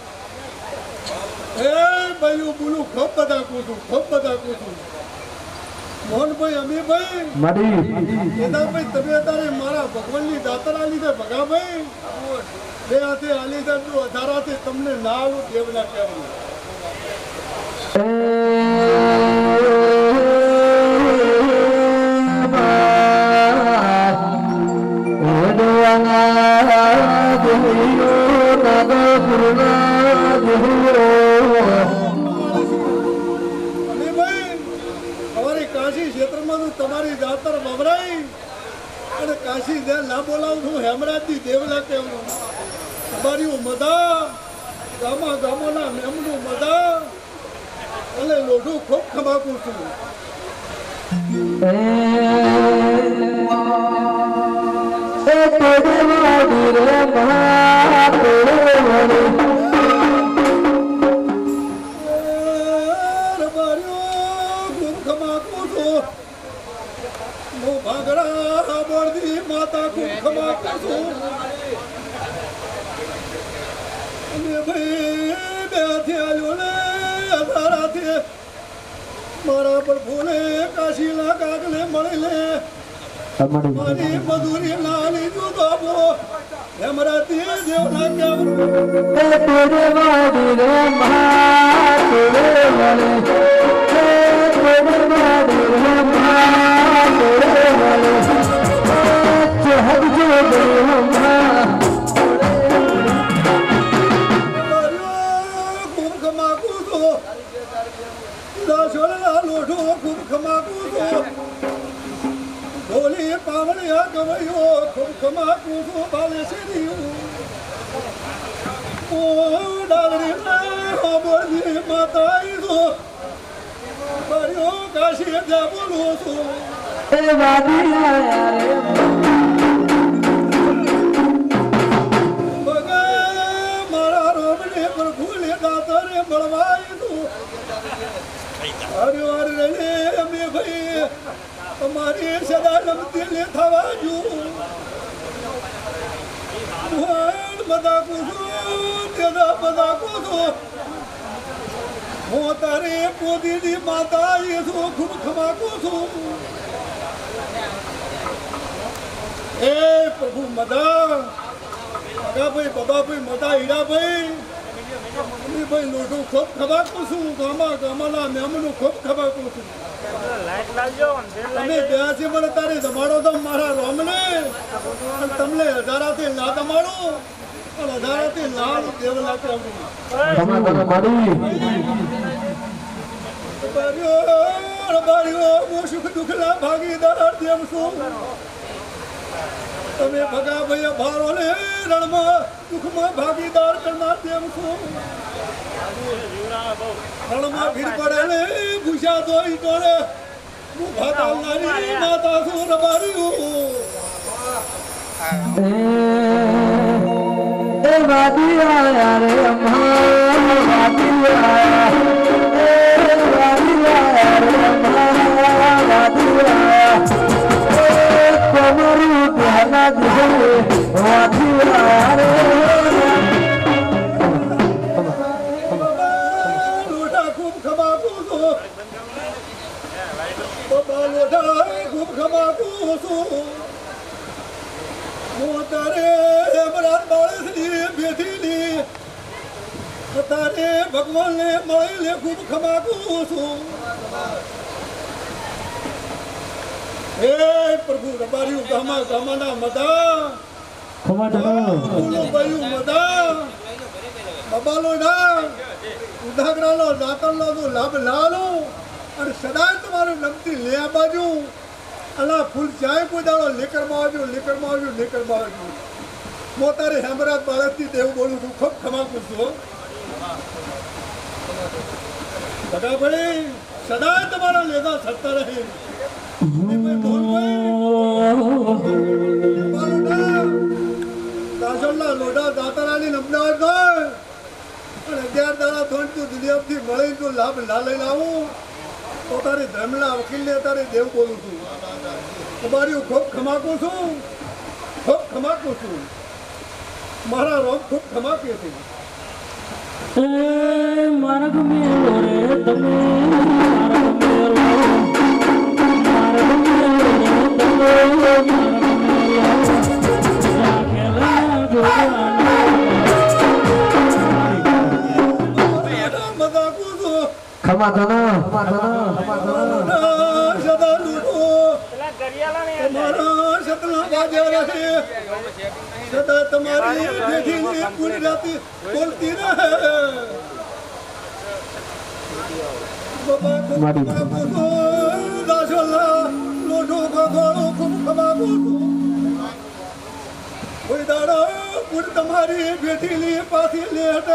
એ ભાઈ બોલું ખૂબ બધા કૂદું ખૂબ બધા કૂદું મોહનભાઈ અમીભાઈ કેદારભાઈ તમે અત્યારે મારા ભગવાનની દાતર આલી છે ભગાભાઈ બે હાથે આલી છે તું અઢાર હાથે તમને ના આવું દેવના કહેવું કાશી ક્ષેત્રમાં તમારી જાતર વવરાઈ અને કાશી જે ના બોલાવું છું હેમરાજની દેવલા કેવું તમારી મદા ગામા ગામોના મેમનું મદા અને લોઢું ખૂબ ખમાકું છું એ તોડે વાડી રે મહા તોડે વાડી માતા ખૂબ ખમા કરશો અને ભાઈ બે થયેલો ને અધારાથી મારા પર ભૂલે કાશીના કાગલે મળી લે મારી મધુરી લાલી જો બાબો એમરાતી દેવના કેમ તોડે વાડી રે મહા તોડે વાડી તોડે વાડી રે મહા તોડે વાડી હર જો દેવમાં ખૂબ ખમાકુ તો દાસોલા લોઢો ખૂબ ખમાકુ તો ઢોલી પાવળિયા ગવયો ખૂબ ખમાકુ તો બાલે શેરીયું ઓ ડાલડી ના બોલી માતાઈ તો બર્યો કાશી જા બોલો તો એ વાડી આયા રે અમારી સદા રમતી લે થવા જો બધા કુછો તેના બધા કુછો હું તારે પોતીની માતા એ છો ખૂબ ખમાકું છું એ પ્રભુ મદા મદાભાઈ બાબાભાઈ મદા હીરાભાઈ ભાઈ લોટું ખૂબ ખબાકું છું ગામા ગામાના મેમનું ખૂબ ખબાકું છું તમે ગયા છે મને તારી દમાડો તો મારા રોમને તમને હજારાથી ના દમાડો અને હજારાથી લાલ દેવ લાગે હું સુખ દુઃખના ભાગીદાર દેવ છું તમે ભગા ભાઈ ભારો ને રણમાં દુઃખમાં ભાગીદાર કરનાર દેવ છું રણમાં ભીડ પડે ને ભૂષા ધોઈ કરે હું ભાતાલનારી માતા છું રબારી એ વાદી આયા રે અમ્મા વાદી આયા એ વાદી આયા રે અમ્મા વાદી આયા કમરું પ્યાલા દિશે વાદી આયા રે લોટા ખૂબ ખબાકું છું બાબા લોટા ખૂબ ખબાકું છું હું તારે અમરાત બાળસની બેઠીની તારે ભગવાનને મળીને ખૂબ ખમાકું છું હે પ્રભુ રબાર્યું ગામા ગામાના મદા બાયું મદા બબાલો ના ઉદાગરાનો દાતરનો નો લાભ લાલો અને સદાય તમારું નમતી લે આ બાજુ અલા ફૂલ જાય કોઈ દાડો લેકરમાં આવજો લેકરમાં આવજો લેકરમાં આવજો હું તારે હેમરાજ બાળકથી દેવું બોલું છું ખૂબ ખમા પૂછું બધા ભાઈ સદાય તમારા લેતા સરતા રહે લોઢા દાતારાની અમદાવાદ ગયો અને અગિયાર દાડા થોડી તું દુનિયાથી મળી તું લાભ ના લઈ લાવું તો તારી ધર્મના વકીલને તારે દેવ બોલું છું તમારી ખૂબ ખમાકું છું ખૂબ ખમાકું છું મારા રોમ ખૂબ ખમાકી હતી માર્ગ મેળો રે તમે માર્ગ મેળો માર્ગ મેળો રે તમે માર્ગ મેળો ખમા ધનો સદા લૂટો તમારા સતના બાજા રહે સદા તમારી બેઠીની પૂરી રાતી બોલતી રહે બાબા ખૂબ ખમાકું દાસોલા લોઢો ગોળો ખૂબ ખમાકું કોઈ દાડો પૂરી તમારી બેઠીની પાછી લેટ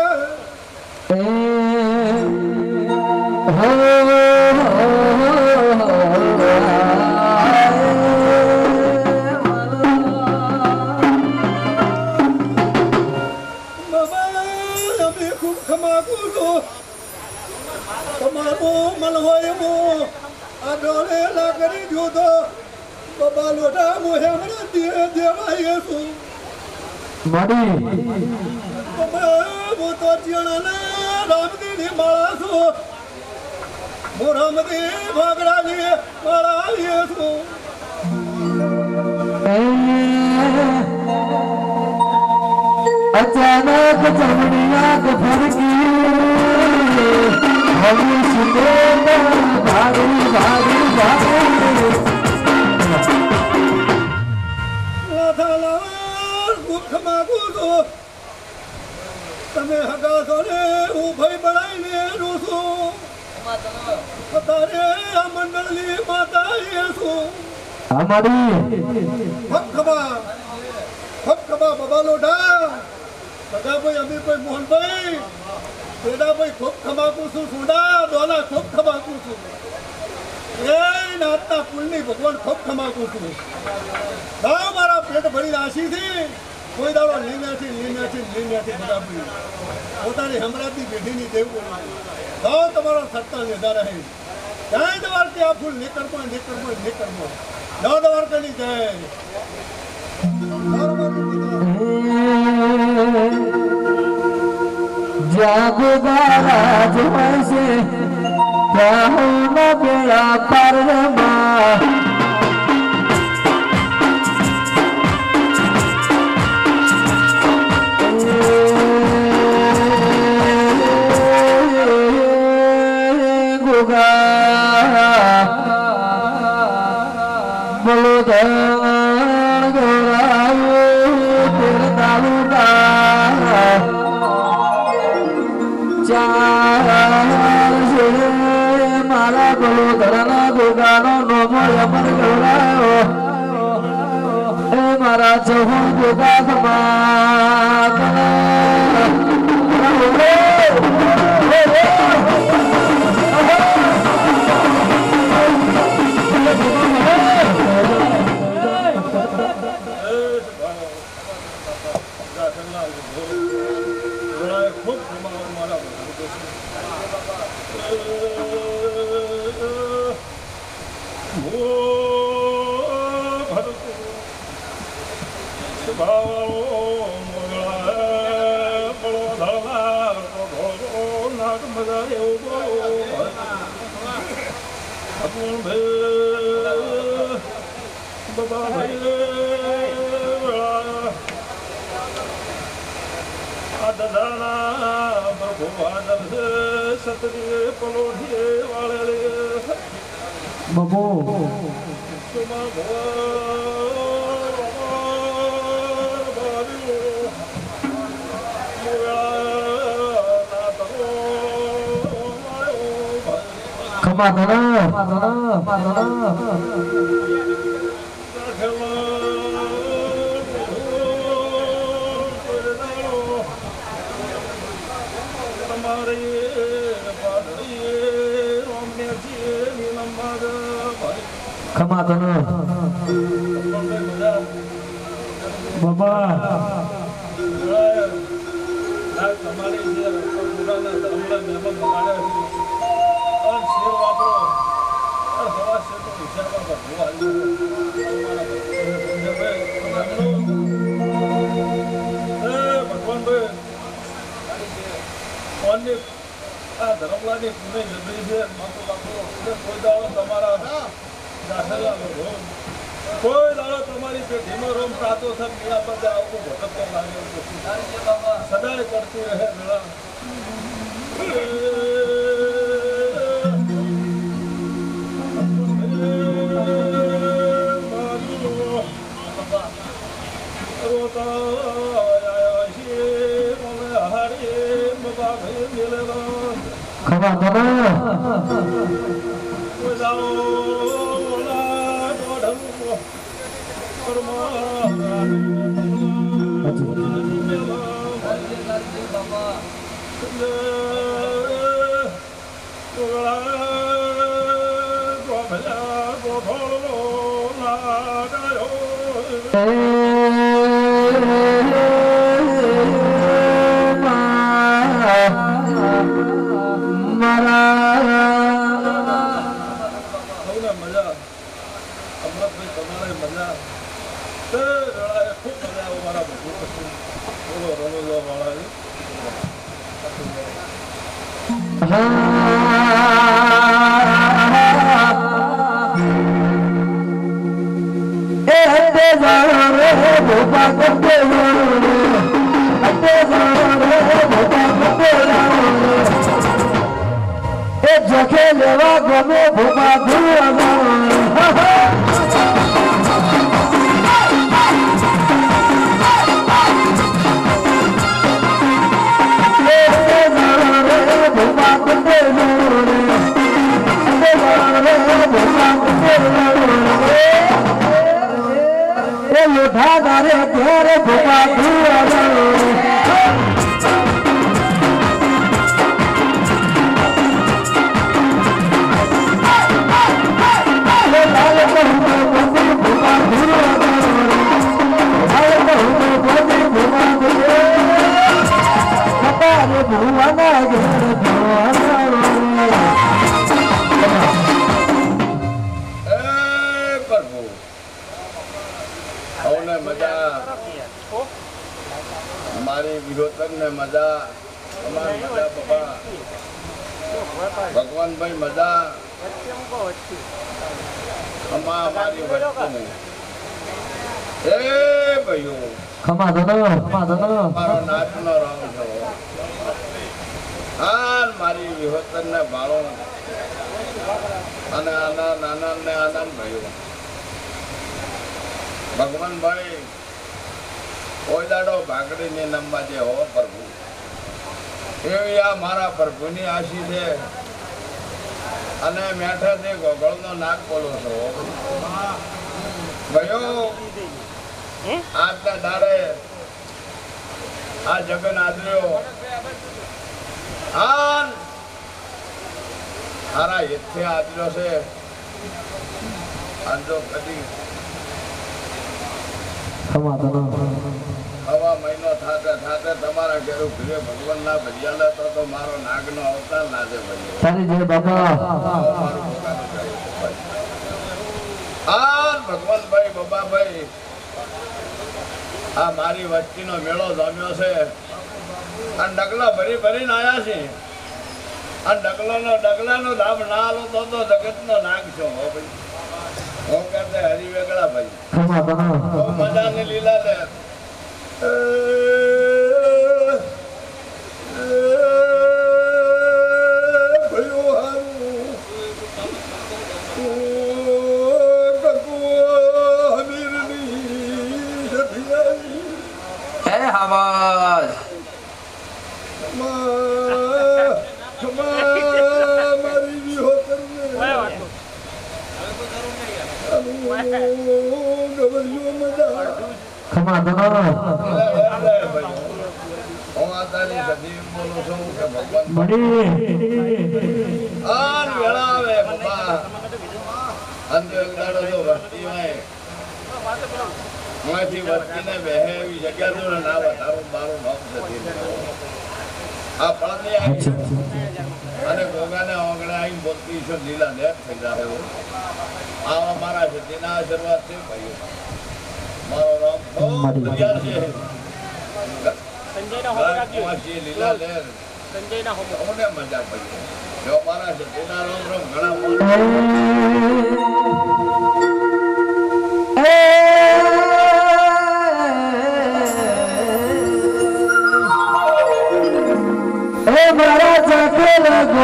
ખમાકુ છું તમારું મન હોય હું આ ડોળે લાકડી જોતો બાબા લોટા હું હેમરા દે દેવાય છું માડી હું તો ચીણાના રામદીની માળા છું હું રામદી ભાગડાની માળા આવીએ છું अचानक चमड़ियात फरकी हम सुने भारी भारी भारी દુઃખ માંગુ છું તમે હગા છો ને હું ભાઈ બનાવીને એનું છું તારે આ મંડળની માતા એ છું हमारी ખબા ખબા બાબા લોઢા સગાભાઈ અમે કોઈ મોહનભાઈ બેડાભાઈ ખૂબ ખમાકું છું સુડા ડોલા ખૂબ ખમાકું છું એ નાતના પુલની ભગવાન ખૂબ ખમાકું છું ના મારા પેટ ભરી રાશિથી કોઈ દાડો લીમ્યાથી લીમ્યાથી લીમ્યાથી બરાબર પોતાની હમરાતી પેઢીની દેવું ના તમારો સત્તા નિધા રહે જાય દવાર કે આ ફૂલ નીકળવો નીકળવો નીકળવો ના દવાર કરી જાય जागुदारा जो से क्या हो बेड़ा परमा गुगा बोलो मारा बोलो धरना गोगानो नोमो यमन गौरायो ए मारा चौहन गोगा समातना बबो खमा धरा खमा धरा बाबा ધરમલાની પુણે જબરી છે કોઈ દાડો તમારા દાખલા કોઈ દાડો તમારી પેઢીમાં રોમ પ્રાતો થક મેળા પર આવું ભટકતો લાગે સદાય કરતી રહે મેળા खमा धरा जखे लेवा गमे भूपा लोठा दारे तेरे भूपा हमारी विरोधन ने मजा हमारी मजा बाबा भगवान भाई मजा हमारी वस्तु में ए भाइयों खमा दो खमा दो मारो नाच नो राम छो आन मारी विरोधन ने बाळो અને આનંદ આનંદ ને આનંદ ભાઈઓ ભગવાન ભાઈ કોઈ દાડો ભાગડી ને નમવા જે હો પ્રભુ એવી આ મારા પ્રભુની આશી છે અને મેઠાથી ગોગળનો નાક બોલો છો ભાઈઓ આજના દાડે આ જગન આદર્યો આન સારા હિતથી આદર્યો છે આજો કદી खमा दो हवा महीनो थाते थाते तमारा घेरू घरे भगवान ना भजियाला तो तो मारो नागनो अवतार ना दे भजियो तारी जय बाबा मारो भोगानो जाय आ भगवान भाई बाबा भाई आ मारी वस्तीनो मेळो जाम्यो छे आ डगला भरी भरीने आया छे आ डगलानो डगलानो लाभ ना आलो तो तो जगतनो नाग छो हो भाई હું कहते हरी वेगड़ा भाई खमा दो तो मजा ने लीला ले भयो हारू कको हमीरनी जथियाई ए हवाज मा खमा मारी भी होतर ने खमा दो बड़ी आन वेला वे बाबा अंदर एकदाड़ो जो वस्ती में माथी वस्ती ने बेहे भी जगह जो ना बतारो बारो नाम जती आ पळनी आई અને ગોગાને ઓગણે આઈ બોલતી છે લીલા નેટ થઈ જાવે આ અમારા જતીના આશીર્વાદ છે ભાઈઓ મારો રામ બહુ દરિયા છે સંજયના હોમ રાખ્યો છે લીલા લે સંજયના હોમ ઓને મજા પડી જો મારા જતીના રામ રામ ઘણા ए मारा जाके लगो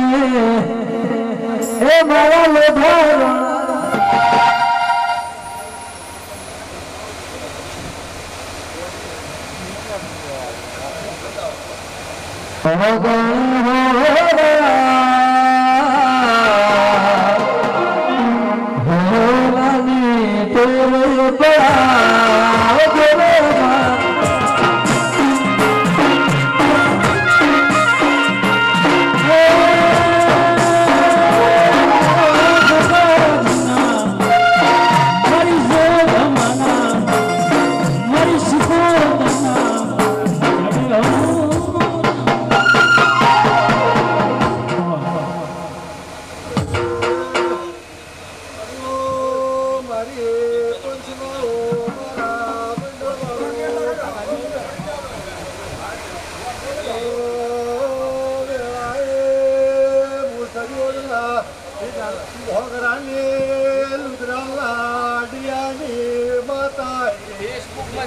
ए मारा लोधारा हो गई हो रानी तेरे बड़ा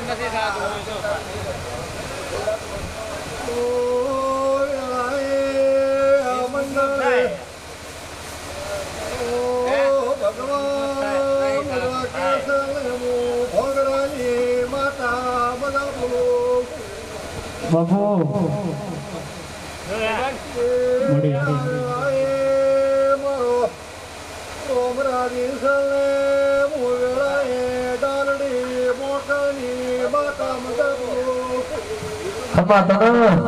બાપુ મળી ખમા તને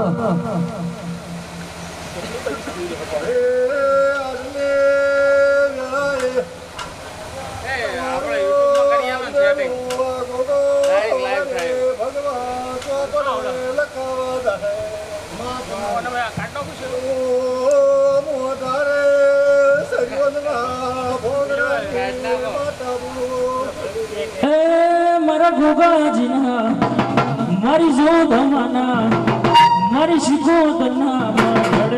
મારા ગોગાજીના મારી જોધમાના મારી શિકોતના બળે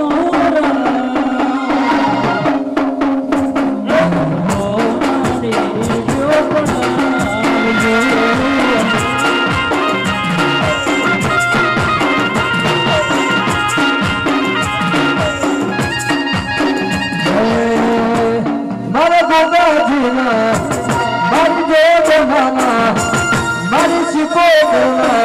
મારા ગોગાજીના મારી જોધમાના મારી શિકોતના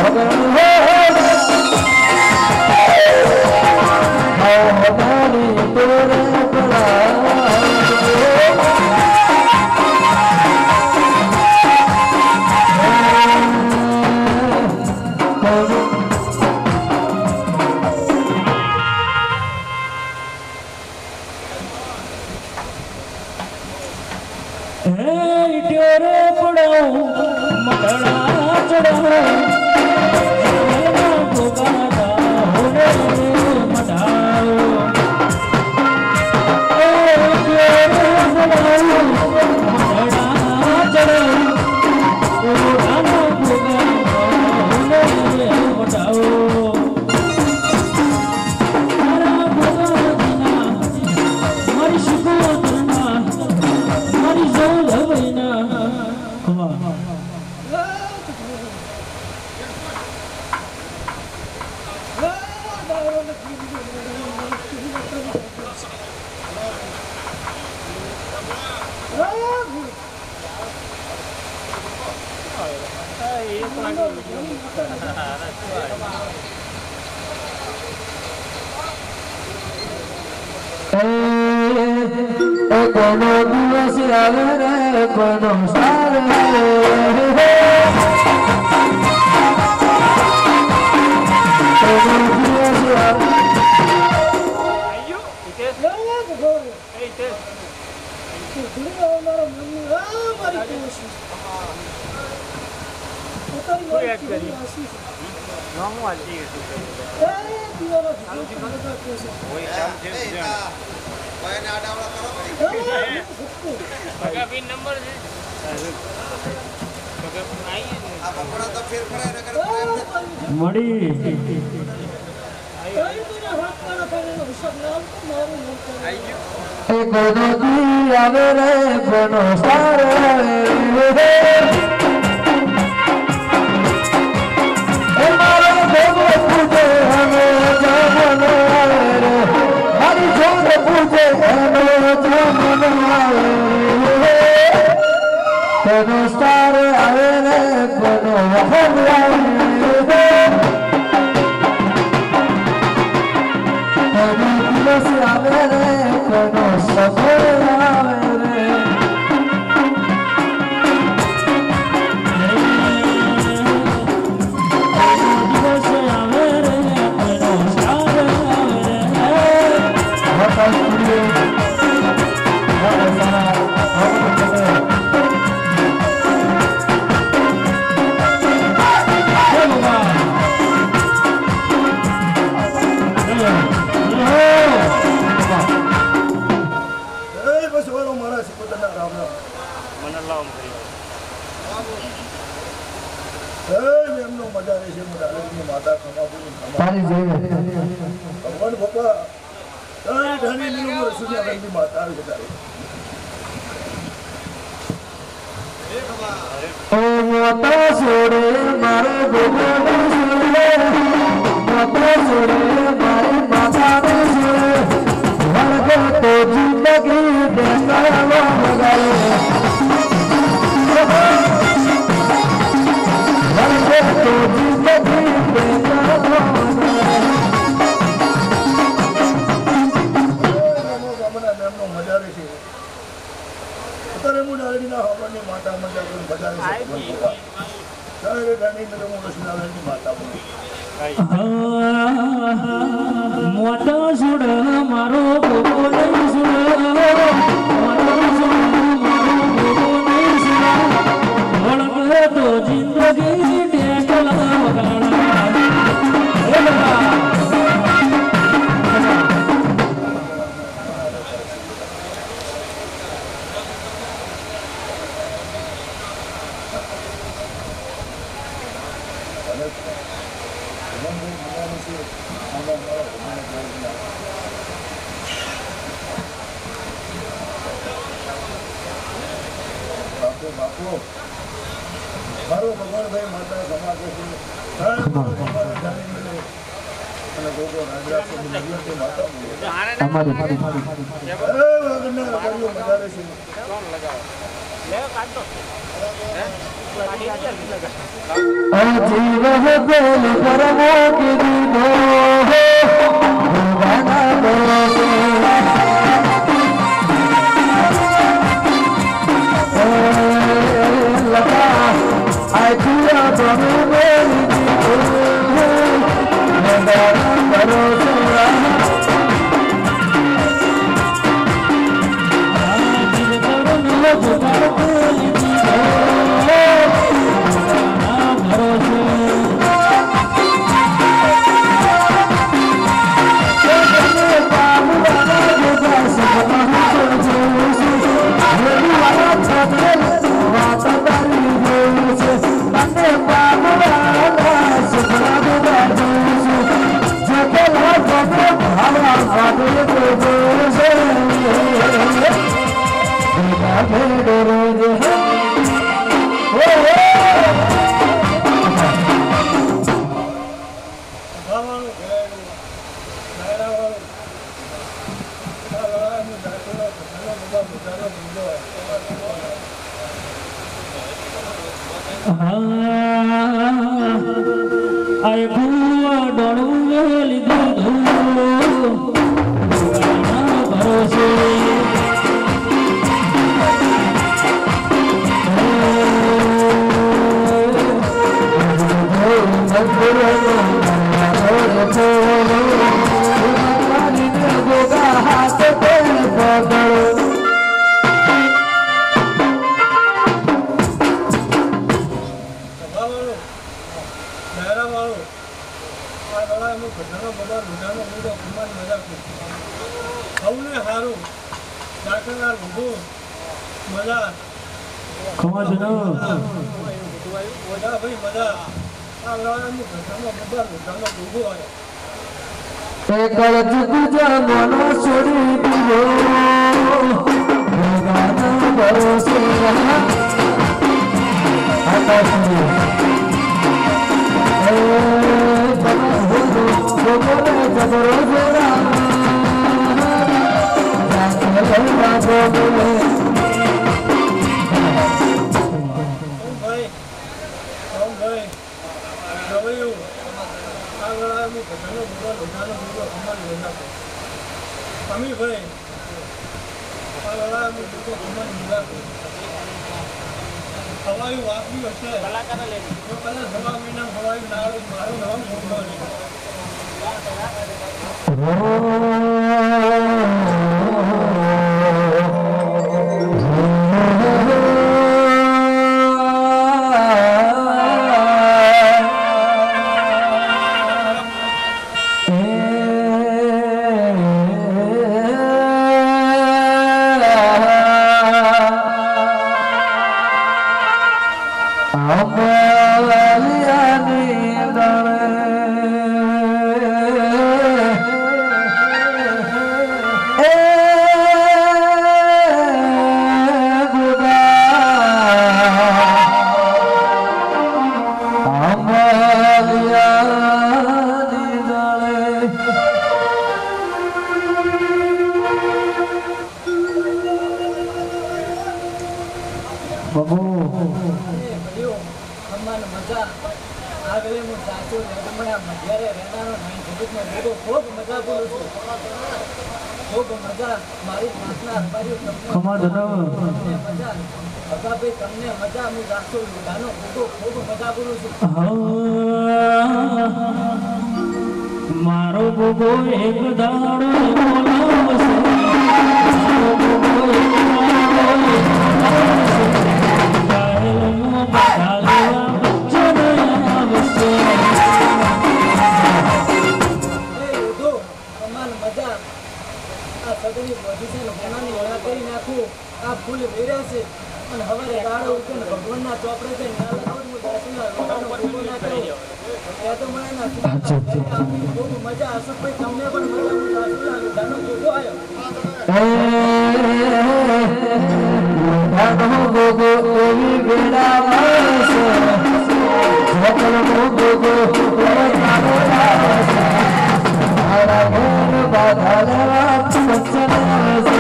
કોનો દિવસ આવે રે કોનો સાર મળી કોનો દી આવે રે કોનો સાર કોનો સ્ટાર આવે રે કોનો વફન આવે કોનો દિવસ આવે રે કોનો સફર આવે રે દિવસ આવે રે કોનો સ્ટાર આવે રે ભગવાન બાપા ઢાની લીલું સુધી માતા આવી ओ माता सोड़े मारे गोगो सोड़े माता सोड़े मारे माता सोड़े वर्ग तो जिंदगी देना लगाए वर्ग तो जिंदगी देना मजा रही थी અત્યારે હું ડાળીના હોવાની માતા મજા કરી બજારે ત્યારે ગાડી મેં હું રસનાળાની માતા બોલી મોટો સુડ મારો ગોગો નહીં સુડ મોટો સુડ મારો ગોગો નહીં સુડ વળગે તો જિંદગી ટેકલા વગાડા બાપુ બાપુ મારો ભગવાનભાઈ માતા સમાજે છે અને ગોગો રાજરાજની નગરથી માતા બોલે અમારી મારી એ વગરના કર્યો મજા રહે છે अजीव है बेल परमो की दीदो गाना बोले लगा आइया बने मेरी दीदो गाना भरोसे I grew a dollar really good. एकड़ जुगुजा मनो छोड़ी दियो गाना भरोसे रहा आकाशी ए बना हो तो बोले जबरो जोरा जाके लगा बोले भाई हम भाई नवयू आगळामी घटनो बुरो लोकानो बुरो अमल लेना आमी भाई आगळामी बुरो अमल मिला हवाई वापी हशे कलाकार लेनी जो कला सभा महीना हवाई नाळो मारो नाम मोटो જ્યારે રહેનારો નહીં જગતમાં ભેગો ખૂબ મજા બોલું છું ખૂબ મજા મારી પ્રાર્થના અમારી ખમા તમને મજા અગાભાઈ તમને મજા હું રાખતો ગાનો ખૂબ ખૂબ મજા બોલું છું મારો ગોગો એક દાડો બોલાવશે મારો ગોગો એક દાડો ગાયલનો બધાલવા બચ્ચન આવશે એ યુધો સમાન મજા આ સગની પોઝિશન કોનાની વડા કરી નાખું આ ફૂલ વેર્યા છે અને હવારે ગાળો ઉઠીને ભગવાનના ચોપડે જઈને ના લગાવું હું દાસીના રોટાનો ભૂકો ના કરું ત્યાં તો મને ના ખૂબ મજા હશે ભાઈ તમને પણ મજા હું દાસીના રોટાનો ભૂકો આવ્યો ગાનો ગોગો એવી વેળા આવશે ઝોકલનો ગોગો એવો તારો આવશે મારા ઘર બાધાલવા બચ્ચન આવશે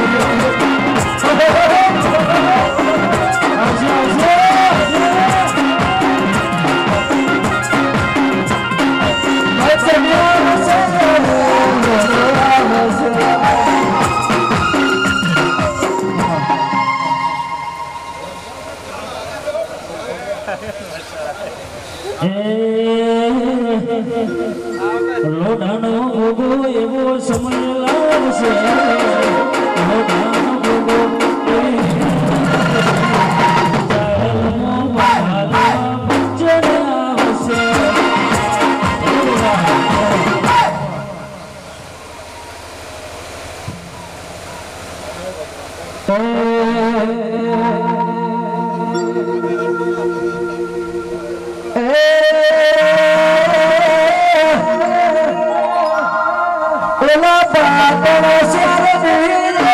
લોઢાનો ગોગો એવો સમય લાવશે લોઢાનો ગોગો બચ્ચન આવશે ઓલા પાતળો શ્યાર દીરે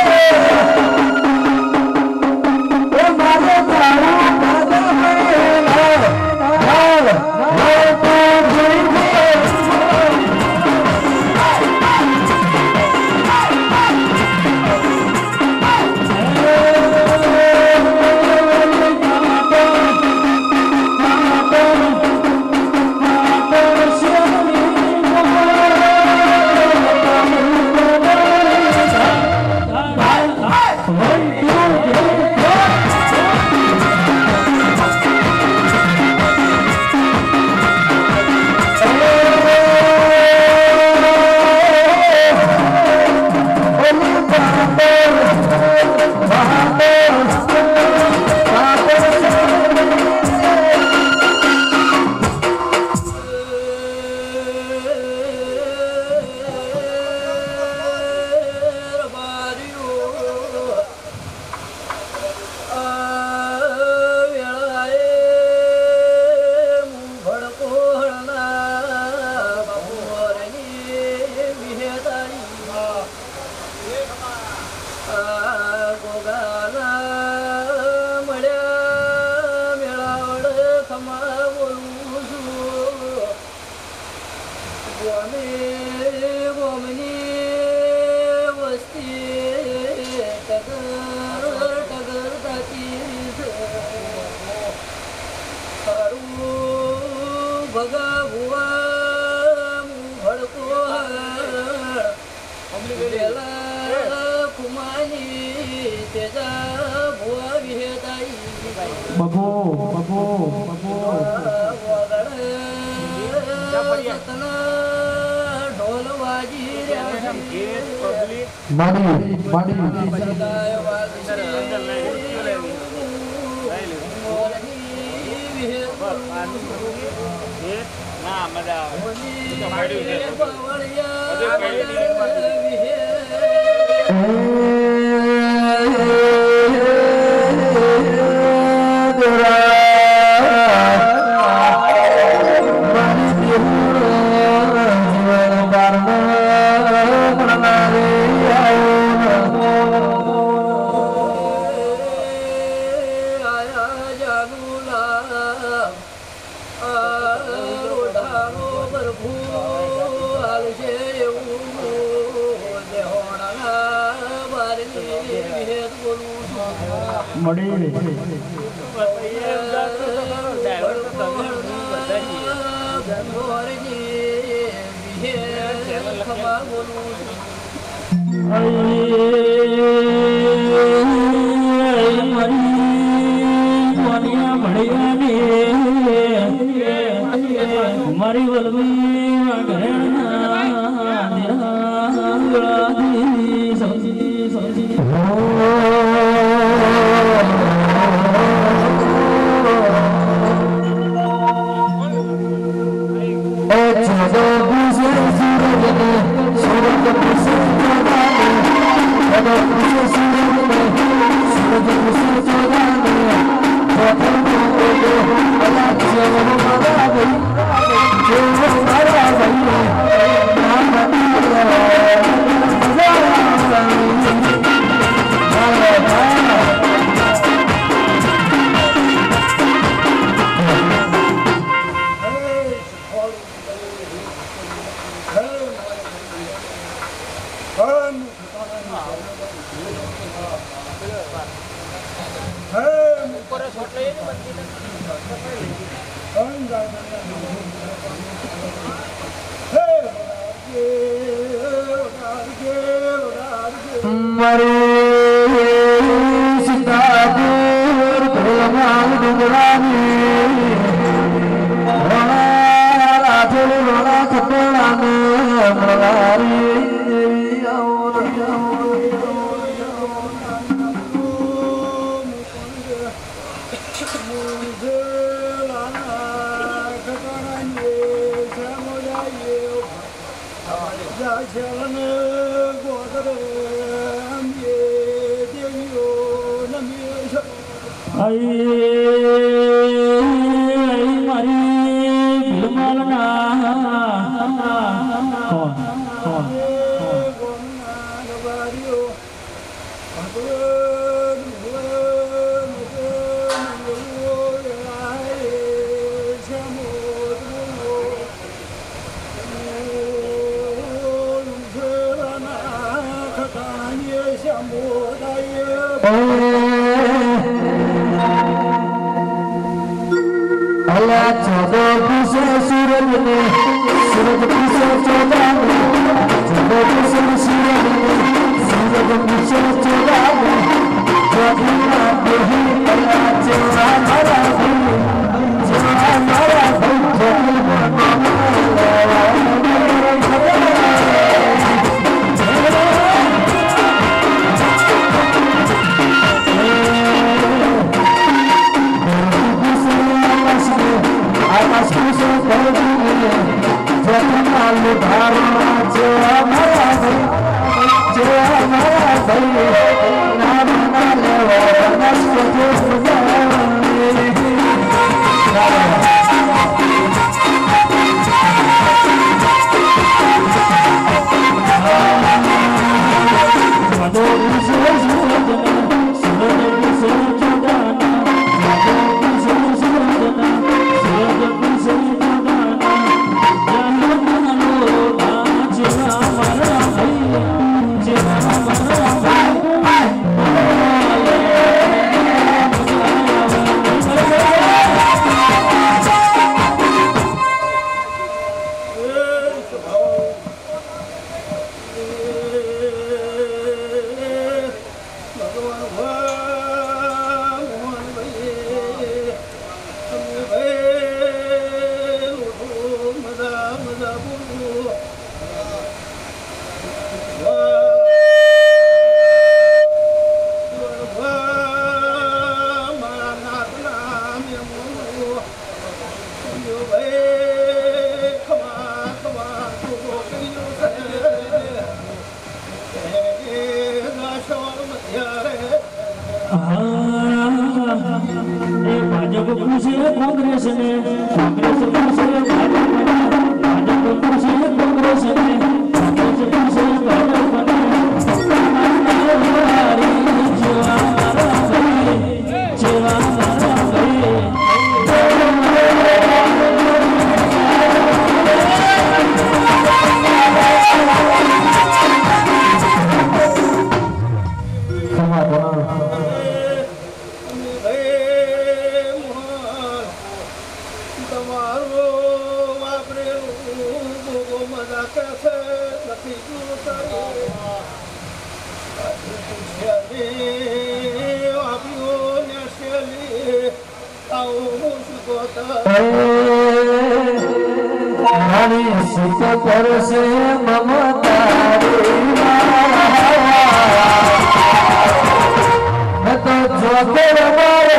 ઓ મારો તારું પાદા મેલા હાલ હાલ તો જીવે બબો બબો બબો ઢોલ વાજી રહ્યા માડી માડી ના મજા આવે મળી ગંગોરની ખમા બોલું મારી વલવી સમજી સમજી નથી જોતારે આવ્યો ને શેલી આવું સુગોતા હરી સુત પરસે મમતા રે તો જોતર મારે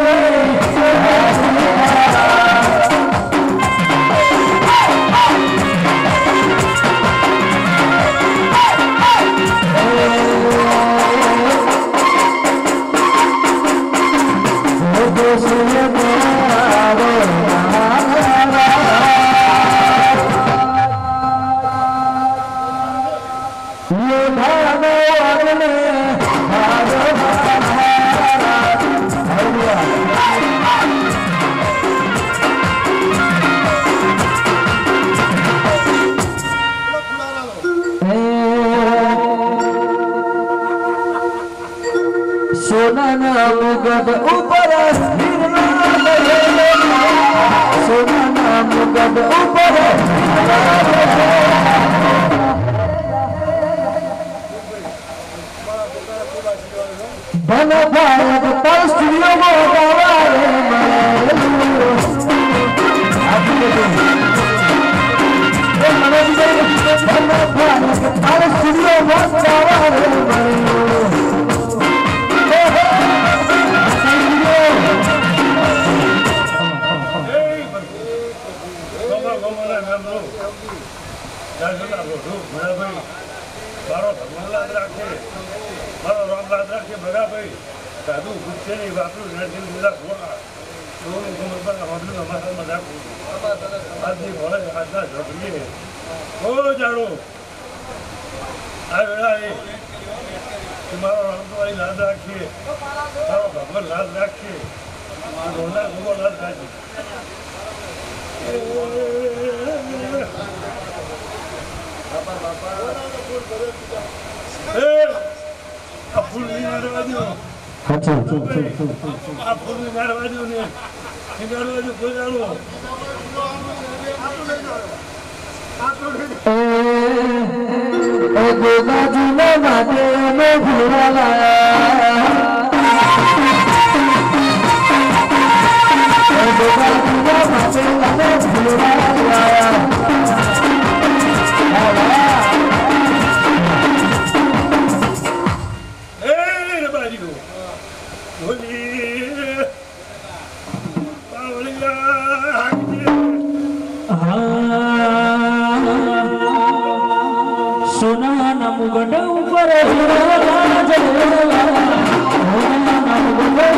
સોનાના મુગટ ઉપર સોનાના મુગટ ઉપર ભન ભારત પર સ્ત્રીઓ ગાવારે ભન ભારત પર સ્ત્રીઓ ગાવારે સાધુ ગુસ્સે ની વાપરું નરસિંહ ગુલા ખોવા દોનું કમર પર હોટલું અમારા રાખું આજની ભલે આજના ઝઘડીએ ઓ જાણો આ વેળા એ મારો રામતોવાળી લાદ રાખીએ મારો ભગવાન લાદ રાખીએ રોના ભગવો લાદ રાખીએ આ ફૂલ નહીં મારવા દો આ ફૂલ નહીં મારવા દો ને મારવા દો કોઈ જાણો એ ગોગાજીના માટે અમે ભૂરા લાયા એ ગોગાજીના માટે અમે ભૂરા લાયા સોનાના મુગટ ઉપર